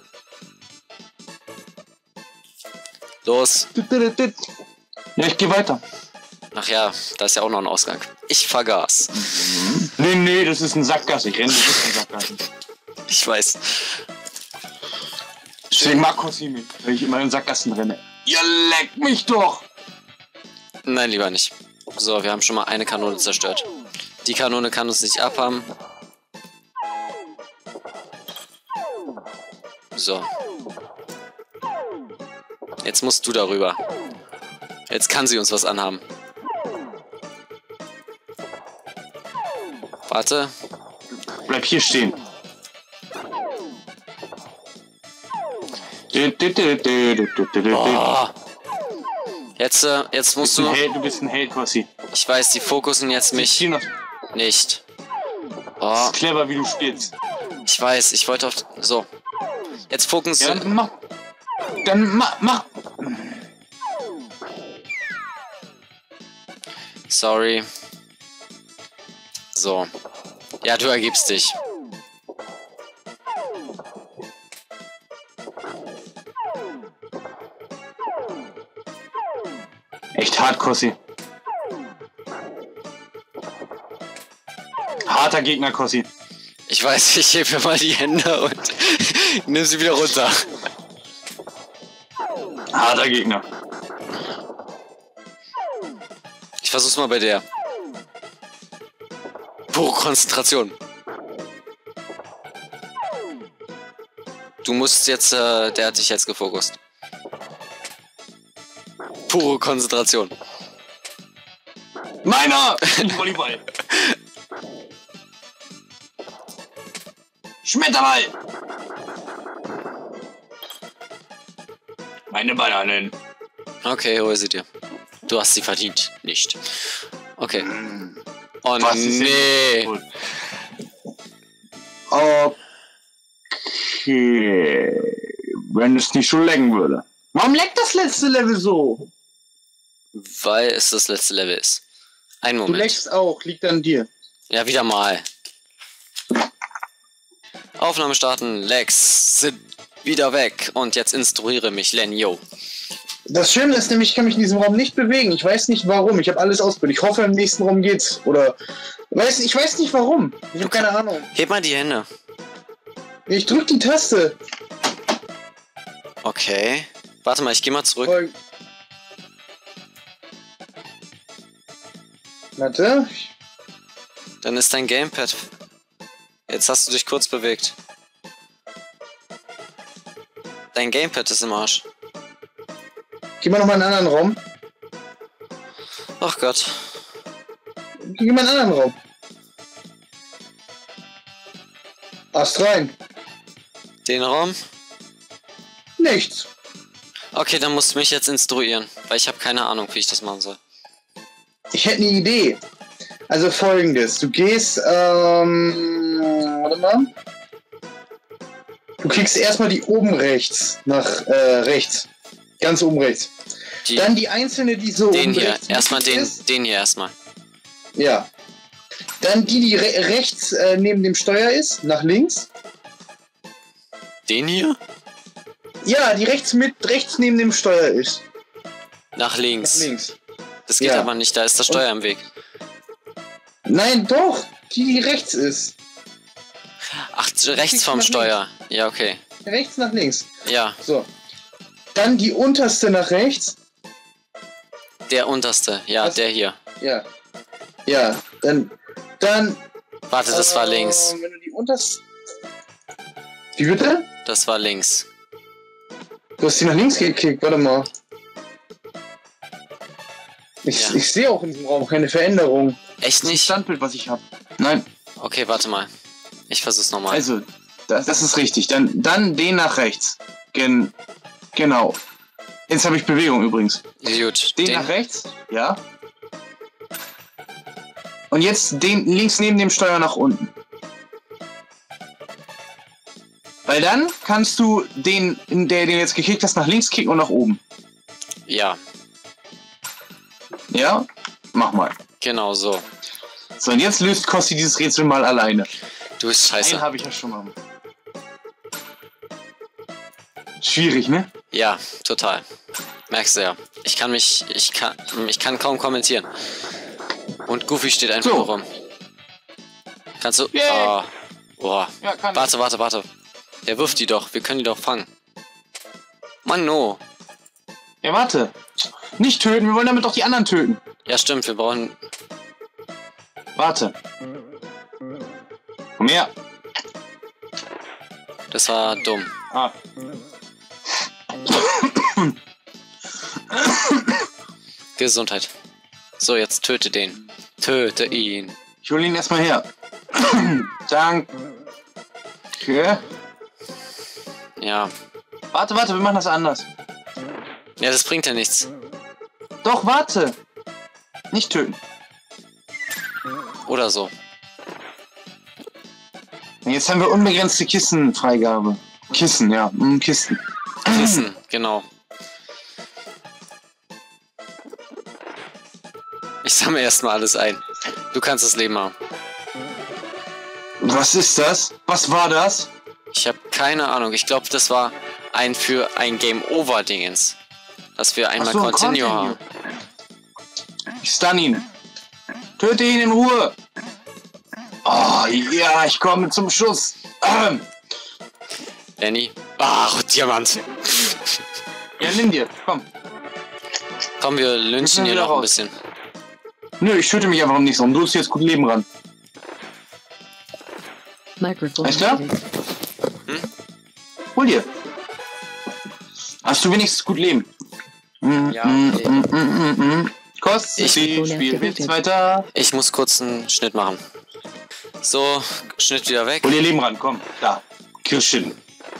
Los. Ja, ich gehe weiter. Ach ja, da ist ja auch noch ein Ausgang. Ich vergaß. Nee, das ist ein Sackgasse. Ich renne durch eine Sackgasse. Ich weiß. Deswegen mag Kossi mich, weil ich immer in Sackgassen renne. Ihr leckt mich doch! Nein, lieber nicht. So, wir haben schon mal eine Kanone zerstört. Die Kanone kann uns nicht abhaben. So. Jetzt musst du darüber. Jetzt kann sie uns was anhaben. Warte. Bleib hier stehen. Oh. Jetzt musst du... Du bist ein Held, Kossi. Ich weiß, die fokussen jetzt mich Hier noch. nicht. Das Oh, ist clever, wie du spielst. ich weiß, ich wollte auf... So. Jetzt Ja, fokussen... dann mach. Dann mach. Sorry. So. Ja, du ergibst dich. Echt hart, Kossi. Harter Gegner, Kossi. Ich weiß, ich hebe mir mal die Hände und nimm sie wieder runter. Harter Gegner. Ich versuch's mal bei der. Pure Konzentration. Du musst jetzt, der hat dich jetzt gefokust. Pure Konzentration. Meiner! Volleyball. Schmetterball! Meine Bananen. Okay, hol sie dir. Du hast sie verdient. Nicht. Okay. Oh Oh Was ist nee. jetzt? Okay. Wenn es nicht schon lecken würde. Warum leckt das letzte Level so? Weil es das letzte Level ist. Ein Du Moment. leckst auch, liegt an dir. Ja, wieder mal. Aufnahme starten. Lex sind wieder weg. Und jetzt instruiere mich, Len, yo. Das Schöne ist nämlich, ich kann mich in diesem Raum nicht bewegen. Ich weiß nicht warum. Ich habe alles ausprobiert. Ich hoffe, im nächsten Raum geht's. Oder ich weiß nicht warum. Ich habe keine Ahnung. Heb mal die Hände. Ich drück die Taste. Okay. Warte mal, ich gehe mal zurück. Warte. Dann ist dein Gamepad. Jetzt hast du dich kurz bewegt. Dein Gamepad ist im Arsch. Geh mal nochmal in einen anderen Raum. Ach Gott. Geh mal in einen anderen Raum. Ast rein. Den Raum? Nichts. Okay, dann musst du mich jetzt instruieren. Weil ich habe keine Ahnung, wie ich das machen soll. Ich hätte eine Idee. Also folgendes. Du gehst, warte mal. Du klickst erstmal die oben rechts nach rechts. Ganz oben rechts. Dann die einzelne, die so Den oben hier. rechts Erstmal ist. den hier erstmal. Ja. Dann die rechts neben dem Steuer ist, nach links. Den hier? Ja, die rechts neben dem Steuer ist. Nach links. Nach links. Das geht Ja. aber nicht, da ist das Steuer im Weg. Nein, doch. Die rechts ist. Ach, rechts vom nach Steuer. Ja, okay. Rechts nach links. Ja, So. Dann die unterste nach rechts. der unterste. Ja, Was? der hier. Ja. Ja. Dann. Warte, das war links. Wenn du die unterste. Wie bitte? Das war links. Du hast die nach links gekickt, warte mal. Ich Ja. sehe auch in diesem Raum keine Veränderung. Echt Das nicht? Standbild, was ich habe. Nein. Okay, warte mal. Ich versuch's nochmal. Also, das ist richtig. Dann den nach rechts. Genau. Jetzt habe ich Bewegung übrigens. Gut. Den nach rechts. Ja. Und jetzt den links neben dem Steuer nach unten. Weil dann kannst du den jetzt gekickt hast, nach links kicken und nach oben. Ja, Ja? Mach mal. genau so. So, und jetzt löst Kossi dieses Rätsel mal alleine. Du bist Einen scheiße. habe ich ja schon mal. Schwierig, ne? Ja, total. Merkst du ja. Ich kann kaum kommentieren. Und Goofy steht einfach So. nur rum. Kannst du... Yay. Ah. Boah. Ja, kann Warte. Der wirft die doch. Wir können die doch fangen. Mann, no. Ja, warte. Nicht töten, wir wollen damit doch die anderen töten. Ja, stimmt. Wir brauchen... Warte. Komm her. Das war dumm. Ah. Gesundheit. So, jetzt töte den. Töte ihn. Ich hole ihn erstmal her. Danke. Ja. Warte, wir machen das anders. Ja, das bringt ja nichts. Doch, warte. Nicht töten. Oder so. Jetzt haben wir unbegrenzte Kissenfreigabe. Kissen, ja. Kisten. Kissen, genau. Ich sammle erstmal alles ein. Du kannst das Leben haben. Was ist das? Was war das? Ich habe keine Ahnung. Ich glaube, das war für ein Game-Over-Dingens. Dass wir einmal Ach so, ein Continue haben. Ich stun ihn. Töte ihn in Ruhe. Oh, ja, ich komme zum Schuss. Lenny. Ach, Diamant. Ja, nimm dir. Komm. Komm, wir lynchen hier wieder noch ein raus. bisschen. Nö, ich töte mich einfach um nichts rum. Du hast jetzt gut Leben ran. Microphone Alles klar? muted. Hol dir. Hast du wenigstens gut Leben? Ja, okay. Kostet Ich- sie, spielt mit weiter. Ich muss kurz einen Schnitt machen. So, Schnitt wieder weg. Hol dir Leben ran, komm. Da. Kirschen.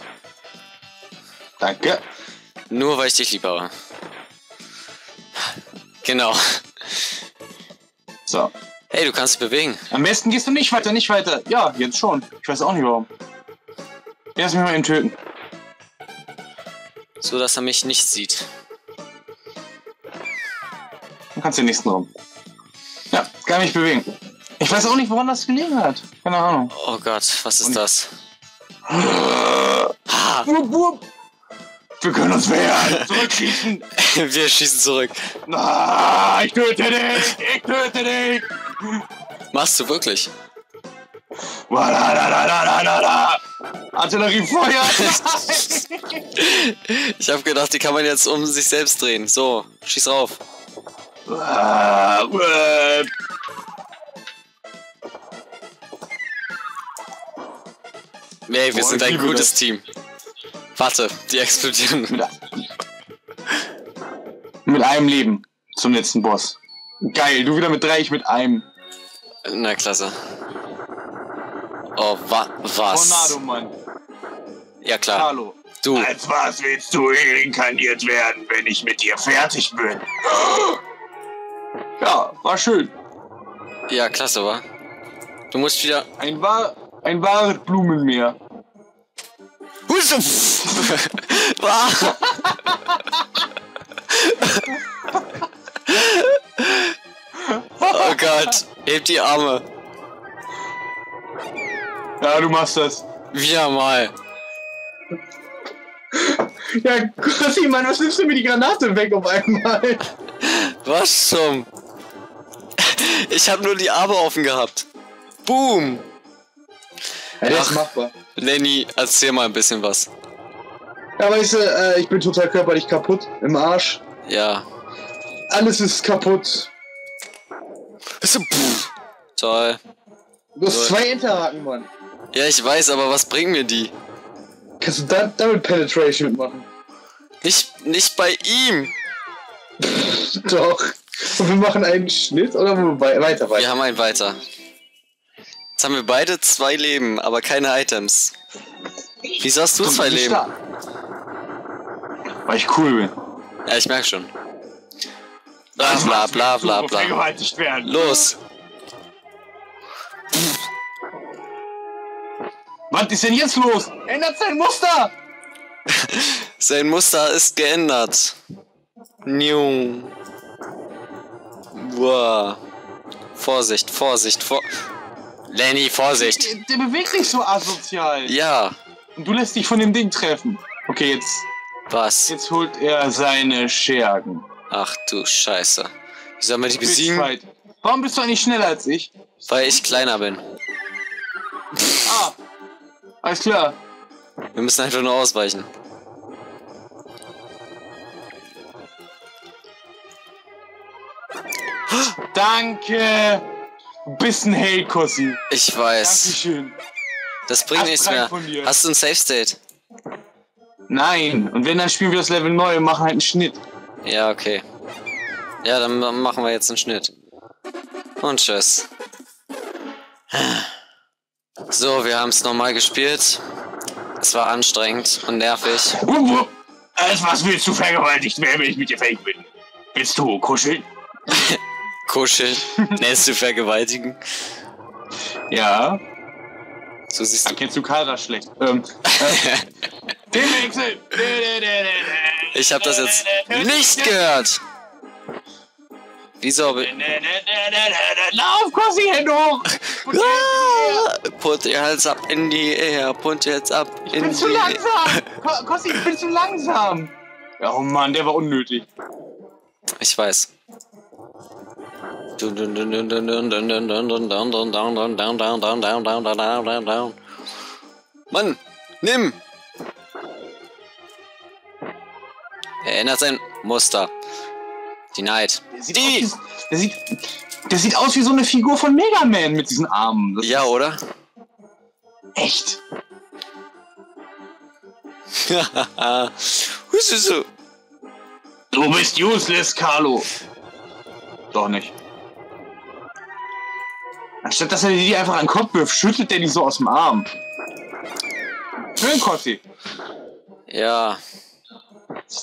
Danke. Nur weil ich dich lieb habe. Genau. So. Hey, Ey, du kannst dich bewegen. Am besten gehst du nicht weiter, nicht weiter. Ja, jetzt schon. Ich weiß auch nicht warum. Lass mich mal eben töten. So, dass er mich nicht sieht. Dann kannst du den nächsten Raum. Ja, kann mich bewegen. Ich weiß auch nicht, woran das gelegen hat. Keine Ahnung. Oh Gott, was ist das? Wupp, wupp. Wir können uns wehren. Zurückschießen. Wir schießen zurück. Ah, ich töte dich. Ich töte dich. Machst du wirklich? Artilleriefeuer. Ich habe gedacht, die kann man jetzt um sich selbst drehen. So, schieß rauf. Nee, wir Boah, sind ich ein liebe gutes das. Team. Warte, die explodieren. Mit einem Leben zum letzten Boss. Geil, du wieder mit 3, ich mit einem. Na, klasse. Oh, was? Tornado, Mann. Ja, klar. Hallo. Du. Als was willst du reinkarniert werden, wenn ich mit dir fertig bin? Ja, war schön. Ja, klasse, wa? Du musst wieder... Ein wahres Blumenmeer. Oh Gott, heb die Arme. Ja, du machst das. Wieder mal. Ja, Kossi, Mann, was nimmst du mir die Granate weg auf einmal? Was zum... Ich habe nur die Arme offen gehabt. Boom. Ja, der Ach. ist machbar. Lenny, erzähl mal ein bisschen was. Ja, weißt du, ich bin total körperlich kaputt, im Arsch. Ja. Alles ist kaputt. Toll. Du hast So. 2 Enterhaken, Mann. Ja, ich weiß, aber was bringen mir die? Kannst du da Double Penetration mitmachen? Nicht bei ihm. Doch. Und wir machen einen Schnitt oder weiter? Wir haben einen weiter. Jetzt haben wir beide 2 Leben, aber keine Items. Wieso hast du 2 Leben? Weil ich cool bin. Ja, ich merke schon. Bla bla bla bla bla. Vergewaltigt werden. Los. Was ist denn jetzt los? Ändert sein Muster! Sein Muster ist geändert. New. Wow. Vorsicht, Vorsicht, Lenny, Vorsicht. Der bewegt sich so asozial. Ja. Und du lässt dich von dem Ding treffen. Okay, Was? jetzt holt er seine Schergen. Ach du Scheiße. Wie soll man die besiegen? Fight. Warum bist du eigentlich schneller als ich? Weil ich kleiner bin. Ah, alles klar. Wir müssen einfach nur ausweichen. Danke. Du bist ein Held, Kossi. Ich weiß. Dankeschön. Das bringt Ach, nichts drei mehr. von dir. Hast du ein Safe State? Nein. Und wenn, dann spielen wir das Level neu und machen halt einen Schnitt. Ja, okay. Ja, dann machen wir jetzt einen Schnitt. Und tschüss. So, wir haben es nochmal gespielt. Es war anstrengend und nervig. Wupp, wupp. Als was willst du vergewaltigt werden, wenn ich mit dir fähig bin? Willst du kuscheln? Kuscheln. Nennst du vergewaltigen? Ja. So siehst du. Kennst du Kara schlecht? Themenwechsel. Ich habe das jetzt nicht gehört. Wieso? Lauf, Kossi, Hände hoch. Put your hands up in the air. Put your hands up Ich in bin the zu air. langsam. Kossi, ich bin zu langsam. Ja, oh Mann, der war unnötig. Ich weiß. Mann, nimm! Er ändert sein Muster. Denied. Der sieht aus wie so eine Figur von Mega Man mit diesen Armen. Das Ja, oder? ist echt. Hususu. Du bist useless, Carlo. Doch nicht. Anstatt dass er die einfach an den Kopf wirft, schüttelt der die so aus dem Arm. Schön, Kossi. Ja,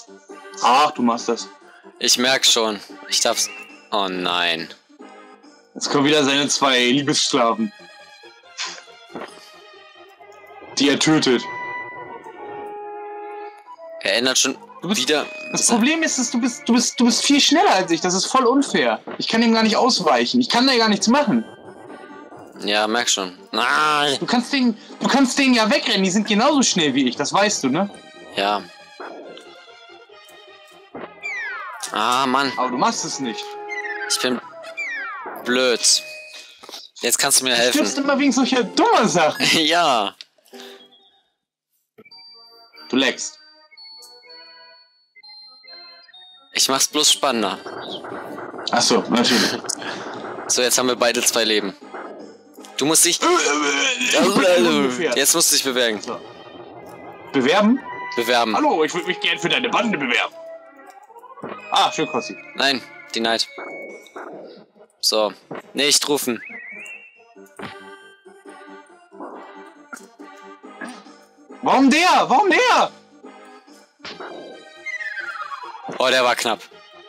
Ach, du machst das. ich merk schon. Ich darf's. Oh nein. Jetzt kommen wieder seine 2 Liebessklaven. Die er tötet. Er ändert schon wieder. Das Problem ist, dass du bist viel schneller als ich. Das ist voll unfair. Ich kann ihm gar nicht ausweichen. Ich kann da gar nichts machen. Ja, merk schon. Nein. Du kannst denen ja wegrennen. Die sind genauso schnell wie ich. Das weißt du, ne? Ja. Ah, Mann. Aber du machst es nicht. Ich bin blöd. Jetzt kannst du mir Du helfen. stirbst immer wegen solcher dummer Sachen. Ja. Du leckst. Ich mach's bloß spannender. Achso, natürlich. So, jetzt haben wir beide 2 Leben. Du musst dich... Jetzt musst du dich bewerben. So. Bewerben? Bewerben. Hallo, ich würde mich gern für deine Bande bewerben. Ah, schön, Kossi. Nein, denied. So. Nicht rufen. Warum der? Warum der? Oh, der war knapp.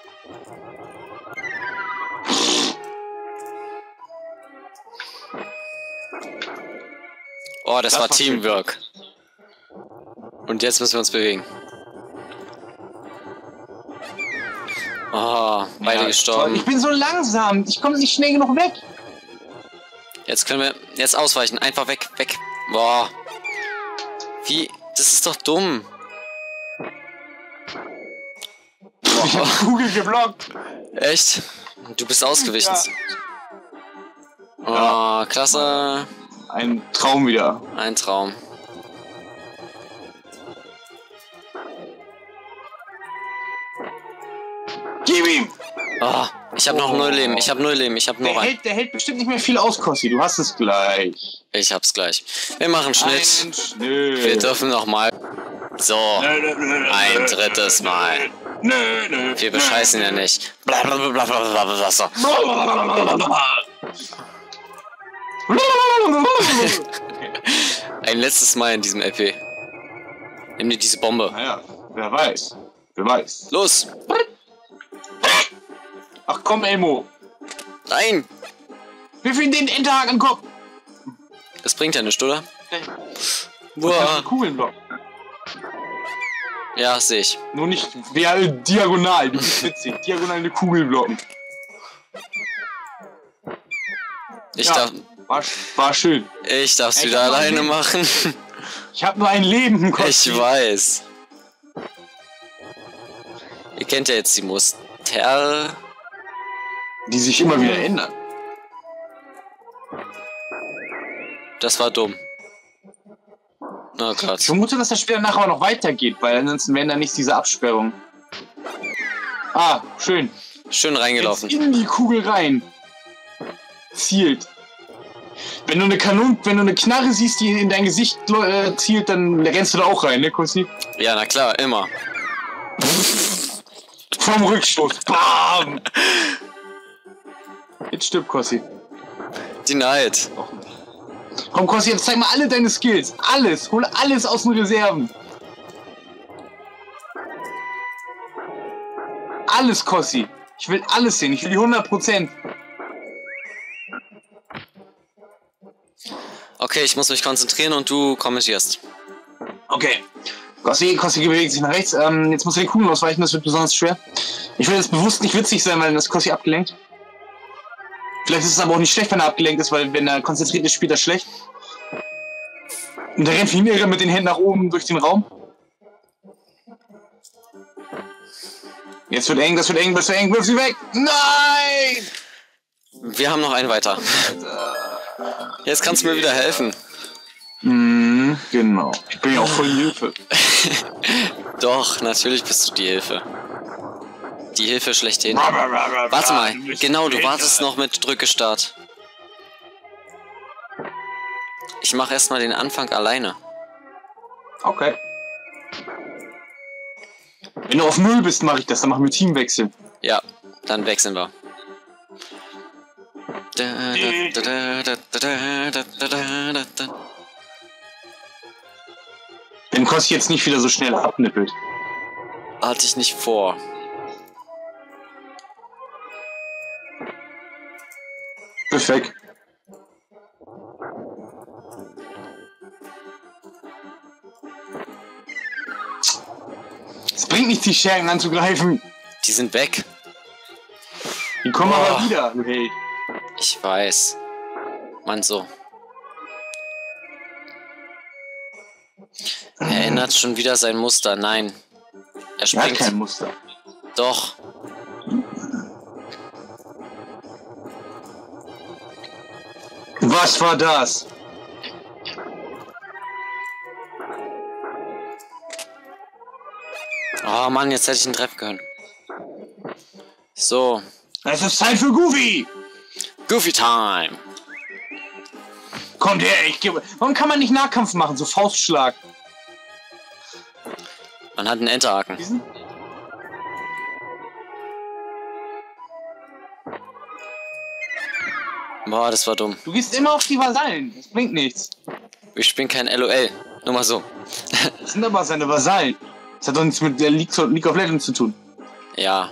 Oh, das war Teamwork. Und jetzt müssen wir uns bewegen. Oh, beide gestorben. Ich bin so langsam. Ich komme nicht schnell genug weg. Jetzt können wir jetzt ausweichen. Einfach weg, weg. Boah. Wie? Das ist doch dumm. Ich hab die Kugel geblockt. Echt? Du bist ausgewichen. Ja. Oh, klasse. Ein Traum wieder. Ein Traum. Gib ihm! Oh, ich habe noch 0 Leben. Ich habe 0 Leben. Ich habe noch ein. Der hält bestimmt nicht mehr viel aus, Kossi. Du hast es gleich. Ich hab's gleich. Wir machen Schnitt. Nö. Wir dürfen noch mal. So. Ein drittes Mal. Wir bescheißen ja nicht. Blablabla. So. Ein letztes Mal in diesem LP. Nimm dir diese Bombe. Naja, wer weiß. Wer weiß. Los! Ach komm, Elmo. Nein! Wirf ihn den Enterhaken an den Kopf. Das bringt ja nichts, oder? Boah. Kugeln blocken. Ja, sehe ich. Nur nicht diagonal. Du bist witzig. Diagonal eine Kugel blocken. Ich ja, darf. War schön. Ich darf's wieder alleine machen. Ich habe nur ein Leben, Kossi. Ich weiß. Ihr kennt ja jetzt die Muster. Die sich immer wieder ändern. Das war dumm. Oh Gott. Ich vermute, dass das Spiel danach aber noch weitergeht, weil ansonsten wären da nicht diese Absperrungen. Ah, schön. Schön reingelaufen. Jetzt in die Kugel rein. Zielt. Wenn du eine Knarre siehst, die in dein Gesicht zielt, dann rennst du da auch rein, ne, Kossi? Ja, na klar, immer. Vom Rückstoß. Bam! Jetzt stirbt Kossi. Denied. Komm, Kossi, jetzt zeig mal alle deine Skills. Alles. Hol alles aus den Reserven. Alles, Kossi. Ich will alles sehen. Ich will die 100%. Okay, ich muss mich konzentrieren und du kommentierst. Okay. Kossi bewegt sich nach rechts. Jetzt muss er die Kugeln ausweichen, das wird besonders schwer. Ich will jetzt bewusst nicht witzig sein, weil dann ist Kossi abgelenkt. Vielleicht ist es aber auch nicht schlecht, wenn er abgelenkt ist, weil wenn er konzentriert ist, spielt er schlecht. Und er rennt wie ein Irre mit den Händen nach oben durch den Raum. Jetzt wird eng, das wird eng, wirf sie weg! Nein! Wir haben noch einen weiter. Jetzt kannst du mir wieder helfen. Genau. Ich bin ja auch voll Hilfe. Doch, natürlich bist du die Hilfe. Die Hilfe schlechthin. Warte mal, genau, du wartest noch mit Drücke Start. Ich mache erstmal den Anfang alleine. Okay. Wenn du auf 0 bist, mache ich das, dann machen wir Teamwechsel. Ja, dann wechseln wir. Wenn Kossi jetzt nicht wieder so schnell abnippelt. Hatte ich nicht vor. ich weg. Es bringt nichts, die Schergen anzugreifen. Die sind weg. Die kommen Oh. aber wieder, du Held. Ich weiß. Mann, so. Er ändert schon wieder sein Muster. Nein. Er Er hat springt. kein Muster. Doch. Was war das? Oh Mann, jetzt hätte ich ihn treffen können. So. Es ist Zeit für Goofy! Goofy Time. Kommt her, ich gebe. Warum kann man nicht Nahkampf machen? So Faustschlag. Man hat einen Enterhaken. Diesen? Boah, das war dumm. Du gehst immer auf die Vasallen. Das bringt nichts. Ich spiele kein LOL. Nur mal so. Das sind aber seine Vasallen. Das hat doch nichts mit der League of Legends zu tun. Ja.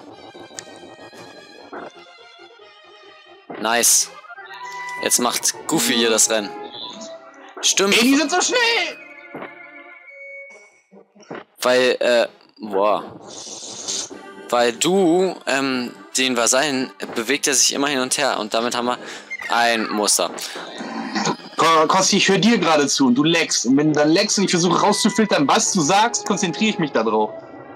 Nice. Jetzt macht Goofy hier das Rennen. Stimmt. Ey, die sind so schnell! Weil, boah. Weil du, den Vasallen bewegt er sich immer hin und her und damit haben wir ein Muster. Kosti, ich höre dir gerade zu und du leckst. Und wenn du dann leckst und ich versuche rauszufiltern, was du sagst, konzentriere ich mich da drauf.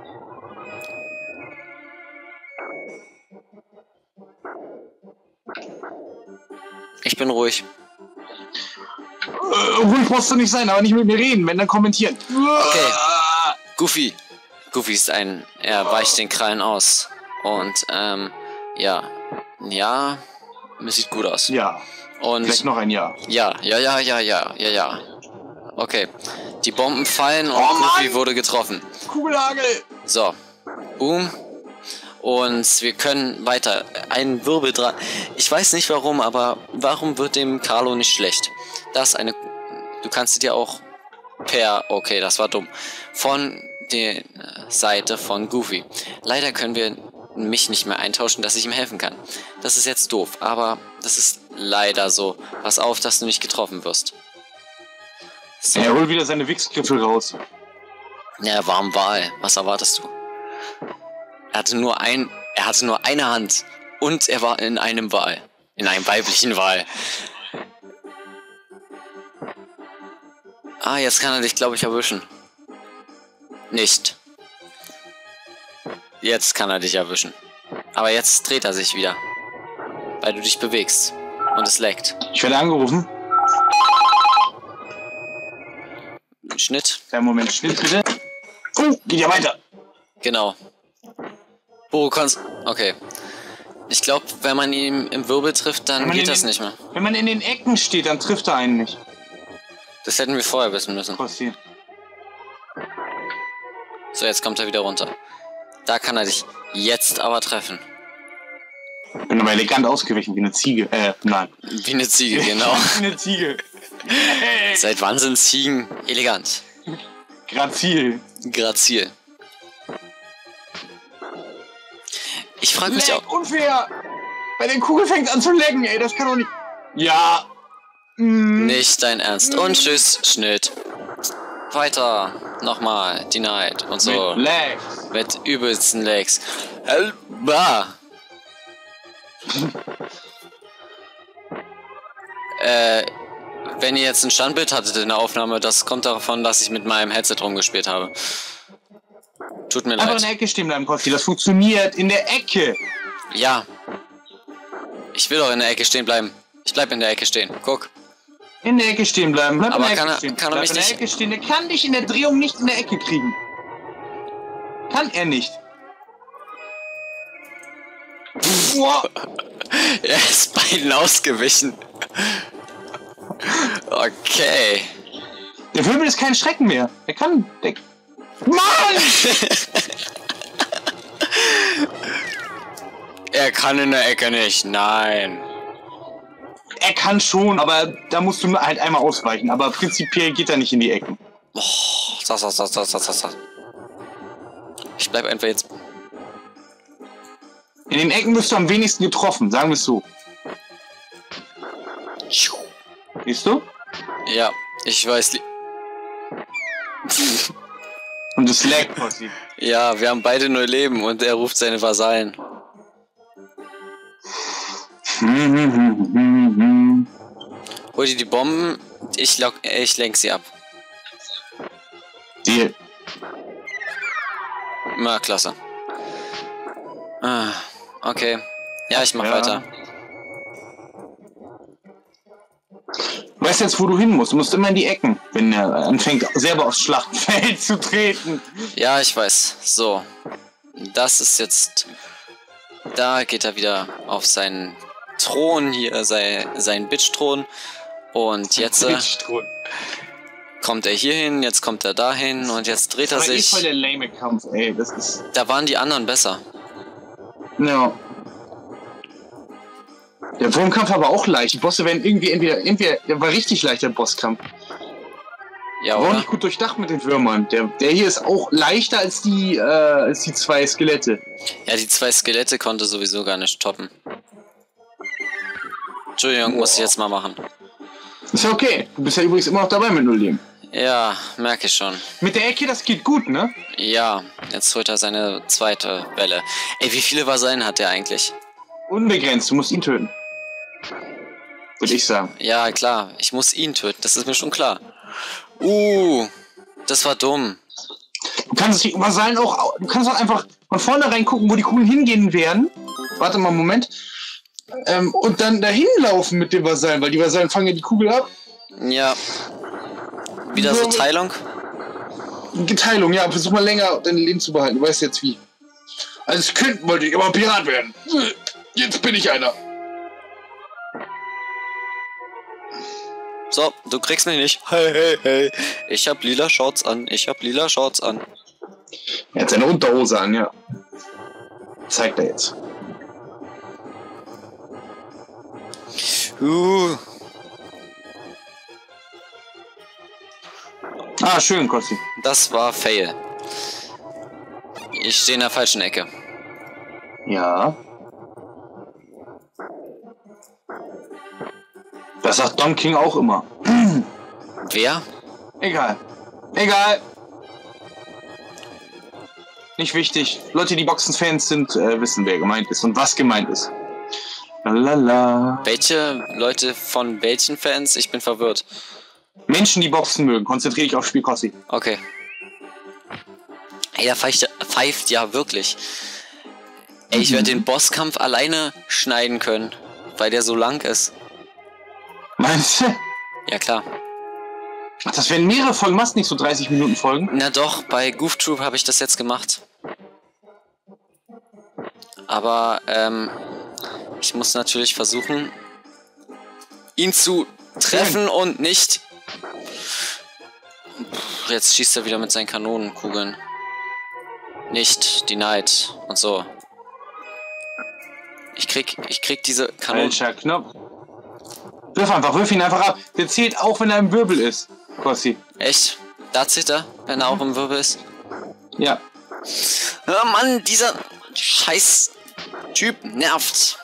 Ich bin ruhig. Ruhig musst du nicht sein, aber nicht mit mir reden, wenn dann kommentieren. Okay. Goofy. Goofy ist er weicht den Krallen aus. Und, ja. Ja, es sieht gut aus. Ja, Und vielleicht noch ein Jahr. ja. Okay. Die Bomben fallen und Oh Goofy Mann! wurde getroffen. Kugelhagel! So. Boom. Und wir können weiter. Ein Wirbel dran. Ich weiß nicht warum, aber warum wird dem Carlo nicht schlecht? Das ist eine. Du kannst dir auch okay, das war dumm. Von der Seite von Goofy. Leider können wir mich nicht mehr eintauschen, dass ich ihm helfen kann. Das ist jetzt doof, aber das ist leider so. Pass auf, dass du nicht getroffen wirst. So. Er holt wieder seine Wichsgriffel raus. Ja, warm Wal. Was erwartest du? Er hatte nur eine Hand. Und er war in einem Wal. In einem weiblichen Wal. Ah, jetzt kann er dich, glaube ich, erwischen. Nicht. Jetzt kann er dich erwischen. Aber jetzt dreht er sich wieder. Weil du dich bewegst. Und es leckt. Ich werde angerufen. Schnitt. Kleinen Moment, Schnitt bitte. Oh, geht ja weiter. Genau. Okay. Ich glaube, wenn man ihn im Wirbel trifft, dann geht das nicht mehr. Wenn man in den Ecken steht, dann trifft er einen nicht. Das hätten wir vorher wissen müssen. Kosti. So, jetzt kommt er wieder runter. Da kann er dich jetzt aber treffen. Bin aber elegant ausgewichen, wie eine Ziege. Nein. Wie eine Ziege, genau. Wie eine Ziege. Seit wann sind Ziegen elegant? Grazil. Grazil. Ich frage mich auch. Leck, unfair! Bei der Kugel fängt an zu lecken, ey, das kann doch nicht. Ja. Nicht dein Ernst. Und tschüss, Schnitt. Weiter. Nochmal. Denied. Und so. Mit Legs. Mit übelsten Legs. Bah. Wenn ihr jetzt ein Standbild hattet in der Aufnahme, das kommt davon, dass ich mit meinem Headset rumgespielt habe. Tut mir Einfach leid. in der Ecke stehen bleiben, Kosti. Das funktioniert. In der Ecke. Ja. Ich will doch in der Ecke stehen bleiben. Ich bleib in der Ecke stehen. Guck. In der Ecke stehen bleiben. Bleib Aber in der kann Ecke er- stehen. kann er Bleib mich in der nicht- Ecke stehen. Der kann dich in der Drehung nicht in der Ecke kriegen. Kann er nicht. Boah. Er ist beiden ausgewichen. Okay. Der Wirbel ist kein Schrecken mehr. Der kann. Mann! Er kann in der Ecke nicht. Nein. Er kann schon, aber da musst du halt einmal ausweichen. Aber prinzipiell geht er nicht in die Ecken. Oh, das. Ich bleib einfach jetzt. In den Ecken wirst du am wenigsten getroffen, sagen wir es so. Siehst du? Ja, ich weiß. Und das lag passiert. Ja, wir haben beide nur Leben und er ruft seine Vasallen. Hol dir die Bomben, ich lenk sie ab. Deal. Na, klasse. Ah, okay. Ja, ich mach weiter. Weißt jetzt, wo du hin musst? Du musst immer in die Ecken, wenn er anfängt, selber aufs Schlachtfeld zu treten. Ja, ich weiß. So. Das ist jetzt... Da geht er wieder auf seinen Thron, hier sein Bitch-Thron. Und jetzt kommt er hier hin, jetzt kommt er dahin und jetzt dreht er sich. Das sich. voll der lame Kampf, ey. Das ist... Da waren die anderen besser. Ja. Der Wurmkampf war aber auch leicht. Die Bosse werden irgendwie entweder der war richtig leicht, der Bosskampf. Ja, war auch oder? nicht gut durchdacht mit den Würmern. Der hier ist auch leichter als die 2 Skelette. Ja, die 2 Skelette konnte sowieso gar nicht toppen. Entschuldigung, muss ich jetzt mal machen. Ist ja okay. Du bist ja übrigens immer noch dabei mit 0 Leben. Ja, merke ich schon. Mit der Ecke, das geht gut, ne? Ja, jetzt holt er seine zweite Welle. Ey, wie viele Vasallen hat der eigentlich? Unbegrenzt, du musst ihn töten. Würde ich sagen. Ja, klar, ich muss ihn töten, das ist mir schon klar. Das war dumm. Du kannst die Vasallen auch, du kannst auch einfach von vornherein gucken, wo die Kugeln hingehen werden. Warte mal einen Moment. Und dann dahin laufen mit den Vasallen, weil die Vasallen fangen ja die Kugel ab. Ja. Wieder so Teilung? Teilung, ja. Versuch mal länger dein Leben zu behalten. Du weißt jetzt wie. Als Kind wollte ich immer Pirat werden. Jetzt bin ich einer. So, du kriegst mich nicht. Hey, hey, hey. Ich hab lila Shorts an. Ich hab lila Shorts an. Er hat seine Unterhose an, ja. Zeigt er jetzt. Ah, schön, Kossi. Das war Fail. Ich stehe in der falschen Ecke. Ja. Das sagt Don King auch immer. Wer? Egal. Egal. Nicht wichtig. Leute, die Boxen-Fans sind, wissen, wer gemeint ist und was gemeint ist. Lalala. Welche Leute von welchen Fans? Ich bin verwirrt. Menschen, die Boxen mögen. Konzentriere dich auf Spiel, Kossi. Okay. Ey, der pfeift ja wirklich. Ey, ich werde den Bosskampf alleine schneiden können, weil der so lang ist. Meinst du? Ja, klar. Ach, das werden mehrere Folgen, machst nicht so 30 Minuten Folgen? Na doch, bei Goof Troop habe ich das jetzt gemacht. Aber, ich muss natürlich versuchen, ihn zu treffen und nicht... Jetzt schießt er wieder mit seinen Kanonenkugeln. Nicht denied und so. Ich krieg diese Kanonen... Falscher Knopf. Wirf ihn einfach ab. Der zählt auch, wenn er im Wirbel ist, Kossi. Echt? Da zählt er, wenn er auch im Wirbel ist? Ja. Oh Mann, dieser scheiß Typ nervt.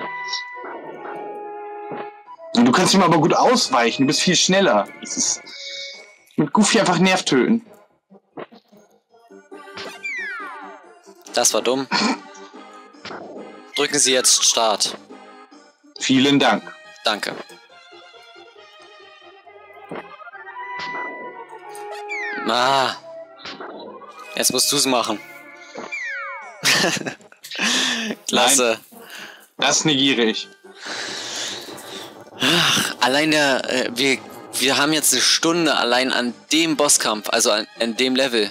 Du kannst ihm aber gut ausweichen, du bist viel schneller. Das ist mit Goofy einfach Nerv töten. Das war dumm. Drücken Sie jetzt Start. Vielen Dank. Danke. Jetzt musst du es machen. Klasse. Nein, das negiere ich. Allein wir haben jetzt eine Stunde allein an dem Bosskampf, also an dem Level.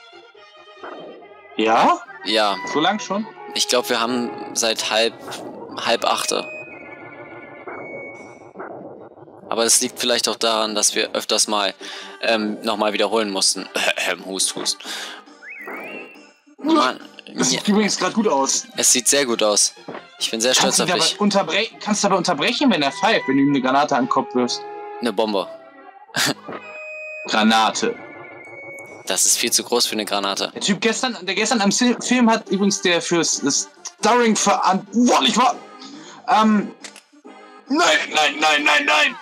Ja? Ja. So lang schon? Ich glaube, wir haben seit halb achte. Aber es liegt vielleicht auch daran, dass wir öfters mal nochmal wiederholen mussten. Hust. Mann. Das sieht übrigens gerade gut aus. Es sieht sehr gut aus. Ich bin sehr stolz auf dich. Kannst du aber unterbrechen, wenn er pfeift, wenn du ihm eine Granate an den Kopf wirfst? Eine Bombe. Granate. Das ist viel zu groß für eine Granate. Der Typ der gestern am Film hat übrigens der fürs Starring verantwortlich war. Nein.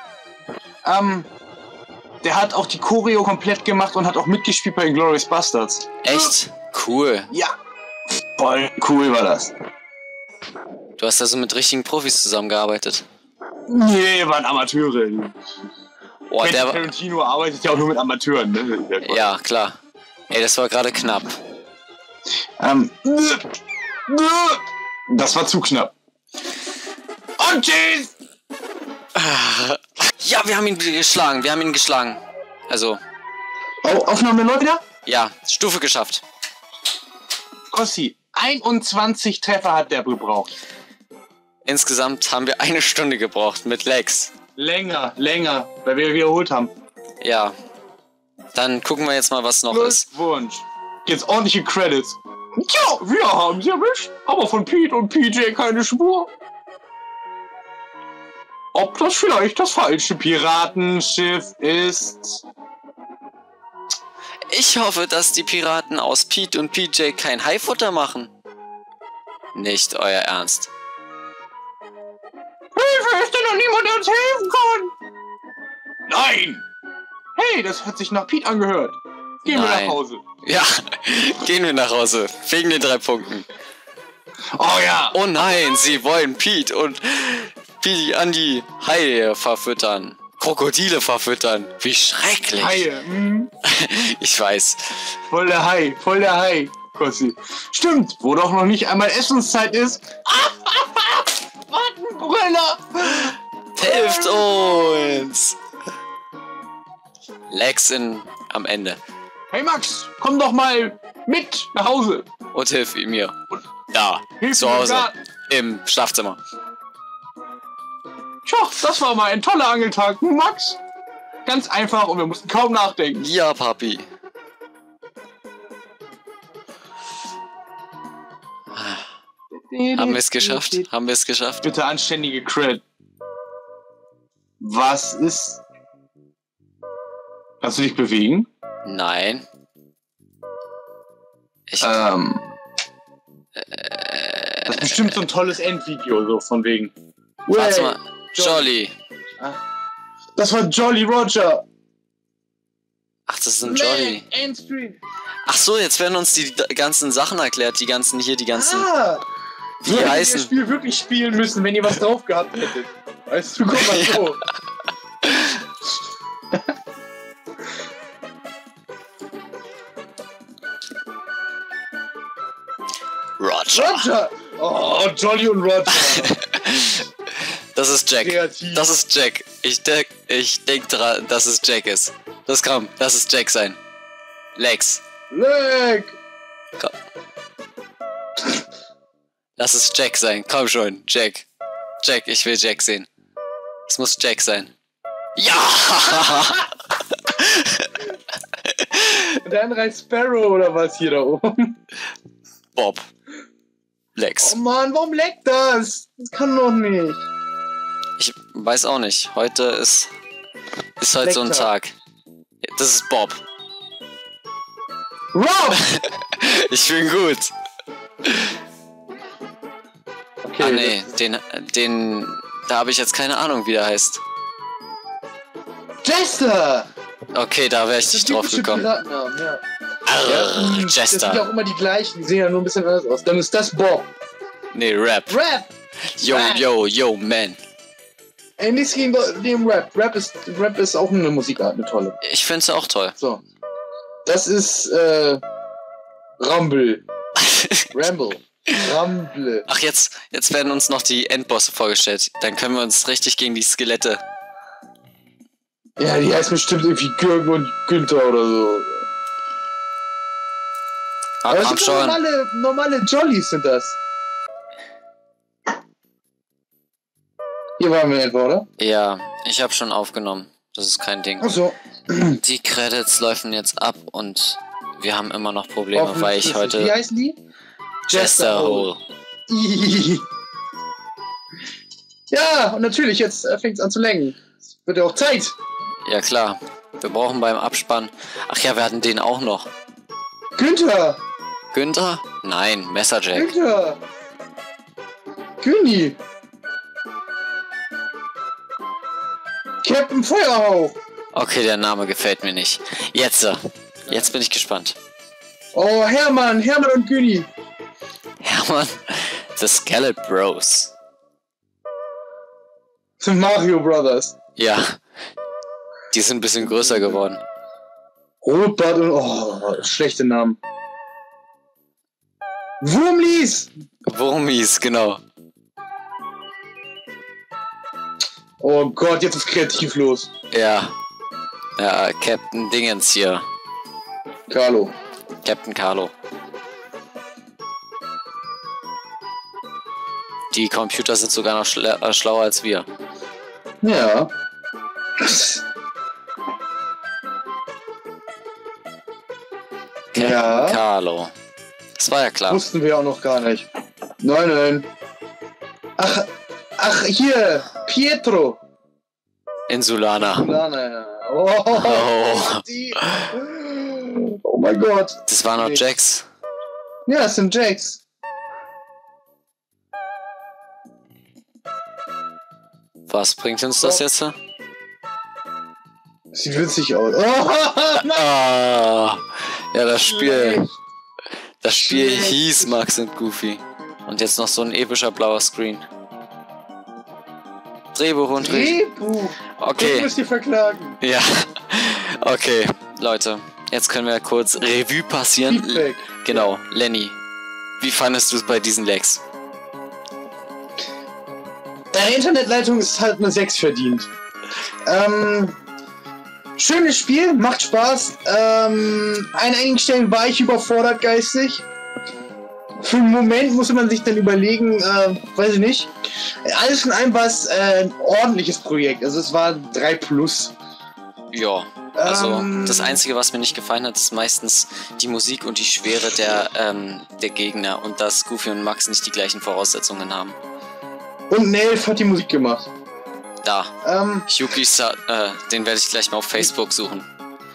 Der hat auch die Choreo komplett gemacht und hat auch mitgespielt bei Glorious Bastards. Echt? Cool. Ja. Voll cool war das. Du hast also mit richtigen Profis zusammengearbeitet. Nee, waren Amateure. Oh, der war... Tarantino arbeitet ja auch nur mit Amateuren, ne? Ja, klar. Ey, das war gerade knapp. Das war zu knapp. Und tschüss! Ja, wir haben ihn geschlagen. Also, Aufnahme läuft wieder? ja, Stufe geschafft. Kossi, 21 Treffer hat der gebraucht. Insgesamt haben wir 1 Stunde gebraucht mit Lex. Länger, weil wir wiederholt haben. Ja. Dann gucken wir jetzt mal, was noch ist. Glückwunsch. Jetzt ordentliche Credits. Ja, wir haben sie erwischt, aber von Pete und PJ keine Spur. Ob das vielleicht das falsche Piratenschiff ist? Ich hoffe, dass die Piraten aus Pete und PJ kein Haifutter machen. Nicht euer Ernst. Hilfe, ist denn noch niemand, der uns helfen kann? Nein! Hey, das hat sich nach Pete angehört. Gehen wir Nein. nach Hause. Ja, gehen wir nach Hause. Wegen den 3 Punkten. Oh ja! Oh nein, sie wollen Pete und Pete an die Haie verfüttern. Krokodile verfüttern. Wie schrecklich. Haie, Ich weiß. voll der Hai, Kossi. Stimmt, wo doch noch nicht einmal Essenszeit ist. Wattenbrüller! Helft uns! Lex am Ende. Hey Max, komm doch mal mit nach Hause. Und hilf mir. Da, Hilf zu mir im Hause. Garten. Im Schlafzimmer. Tja, das war mal ein toller Angeltag, Max. Ganz einfach und wir mussten kaum nachdenken. Ja, Papi. Haben wir es geschafft? Haben wir es geschafft? Bitte anständige Cred. Was ist... Kannst du dich bewegen? Nein. Ich, Das ist bestimmt so ein tolles Endvideo, so von wegen. warte mal. Jolly. Das war Jolly Roger. Ach, das ist ein Jolly. Endscreen. Ach so, jetzt werden uns die ganzen Sachen erklärt. Die ganzen Wie Wie ihr heißen? das Spiel wirklich spielen müssen, wenn ihr was drauf gehabt hättet. Weißt du, guck mal so. Roger. Roger! Oh, Jolly und Roger. Das ist Jack. Kreativ. Das ist Jack. Ich denk dran, dass es Jack ist. Das kann, das ist Jack sein. Lex. Leck! Komm. Lass es Jack sein. Komm schon, Jack. Jack, ich will Jack sehen. Es muss Jack sein. Ja! Und der andere heißt Sparrow oder was hier da oben? Bob. Lex. Oh Mann, warum leckt das? Das kann doch nicht. Ich weiß auch nicht. Heute ist halt so ein Lecktag. Tag. Das ist Bob. Rob! Ich bin gut. Okay, Ah nee, da habe ich jetzt keine Ahnung, wie der heißt. Jester! Okay, da wäre ich nicht drauf Typische gekommen. Piratennamen, ja. Arr, Das sind ja Jester. auch immer die gleichen, die sehen ja nur ein bisschen anders aus. Dann ist das Bob. Nee, Rap. Rap! Yo, man. Ey, nichts gegen den Rap. Rap ist auch eine Musikart, eine tolle. Ich find's auch toll. So. Das ist, Rumble. Ramble. Rumble. Ach, jetzt werden uns noch die Endbosse vorgestellt. Dann können wir uns richtig gegen die Skelette... Ja, die heißt bestimmt irgendwie Gürgen und Günther oder so. Aber das Komm sind schon. normale Jollies sind das. Hier waren wir etwa, oder? Ja, ich habe schon aufgenommen. Das ist kein Ding. Achso. Die Credits laufen jetzt ab und wir haben immer noch Probleme, weil ich Wie heute... heißen die? Jester Hole. Ih. Ja, und natürlich, jetzt fängt es an zu lenken. Es wird ja auch Zeit. Ja klar. Wir brauchen beim Abspann... Ach ja, wir hatten den auch noch. Günther! Günther? Nein, Messerjack. Günther! Güni! Captain Feuerhauch. Okay, der Name gefällt mir nicht. Jetzt bin ich gespannt. Oh, Hermann und Günni. Hermann, The Skeleton Bros. Sind Mario Brothers. Ja, die sind ein bisschen größer geworden. Rotbart und... Oh, schlechte Namen. Wurmlies. Wurmis, genau. Oh Gott, jetzt ist kreativ los. Ja. Ja, Captain Dingens hier. Carlo. Captain Carlo. Die Computer sind sogar noch schlauer als wir. Ja. Ja. Carlo. Das war ja klar. Wussten wir auch noch gar nicht. Nein. Ach, hier. Pietro. Insulana. Lana. Oh. Die. Oh mein Gott. Das waren noch Jacks. Ja, es sind Jacks. Was bringt uns das jetzt? Sieht witzig aus. Oh, Ah, ja, das Spiel Schlecht. hieß Max und Goofy. Und jetzt noch so ein epischer blauer Screen. Drehbuch und Drehbuch. Du Okay, musst die verklagen. ja. Okay, Leute. Jetzt können wir kurz Revue passieren. Feedback. Genau, Lenny. Wie fandest du es bei diesen Legs? Deine Internetleitung ist halt eine 6 verdient. Schönes Spiel, macht Spaß. An einigen Stellen war ich überfordert geistig. Für einen Moment musste man sich dann überlegen, weiß ich nicht. Alles in allem war es ein ordentliches Projekt. Also es war 3+. Ja, also das Einzige, was mir nicht gefallen hat, ist meistens die Musik und die Schwere der Gegner und dass Goofy und Max nicht die gleichen Voraussetzungen haben. Und Nelf hat die Musik gemacht. Da. Yuki, den werde ich gleich mal auf Facebook suchen.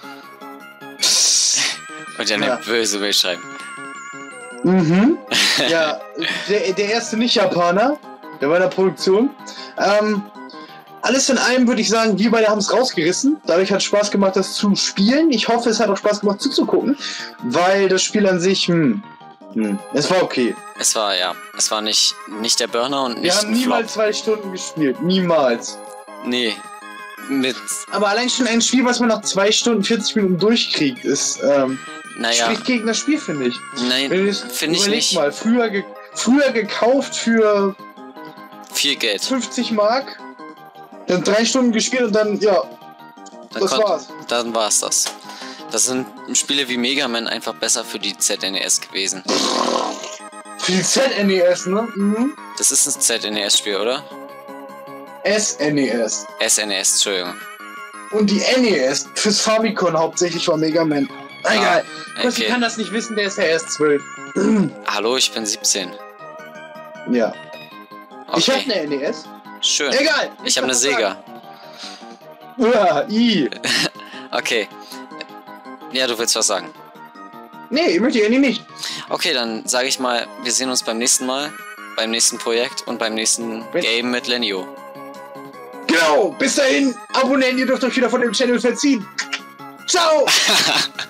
Und dann eine böse Mail schreiben. Mhm. Ja, der erste Nicht-Japaner, der war in der Produktion. Alles in allem würde ich sagen, wir beide haben es rausgerissen. Dadurch hat es Spaß gemacht, das zu spielen. Ich hoffe, es hat auch Spaß gemacht zuzugucken, weil das Spiel an sich, es war okay. Es war nicht der Burner und nicht Wir haben ein Flop. niemals 2 Stunden gespielt, niemals. Nee. Aber allein schon ein Spiel, was man nach 2 Stunden 40 Minuten durchkriegt, ist spricht gegen das Spiel, finde ich. Nein, finde ich nicht. Mal, früher gekauft für Viel Geld. 50 Mark, dann 3 Stunden gespielt und dann, ja, das war's. Dann war's das. Das sind Spiele wie Mega Man einfach besser für die ZNES gewesen. Für die ZNES, ne? Mhm. Das ist ein ZNES-Spiel, oder? SNES. SNES, Entschuldigung. Und die NES fürs Famicom hauptsächlich war Mega Man. Egal. Kossi okay. kann das nicht wissen, der ist ja erst 12. Hallo, ich bin 17. Ja. Okay. Ich hab eine NES. Schön. Egal. Ich habe eine Sega. Ja, Okay. Ja, du willst was sagen. Nee, ich möchte ja nicht. Okay, dann sage ich mal, wir sehen uns beim nächsten Mal, beim nächsten Projekt und beim nächsten Game mit Lenio. Genau, bis dahin, abonnieren, ihr dürft euch wieder von dem Channel verziehen. Ciao!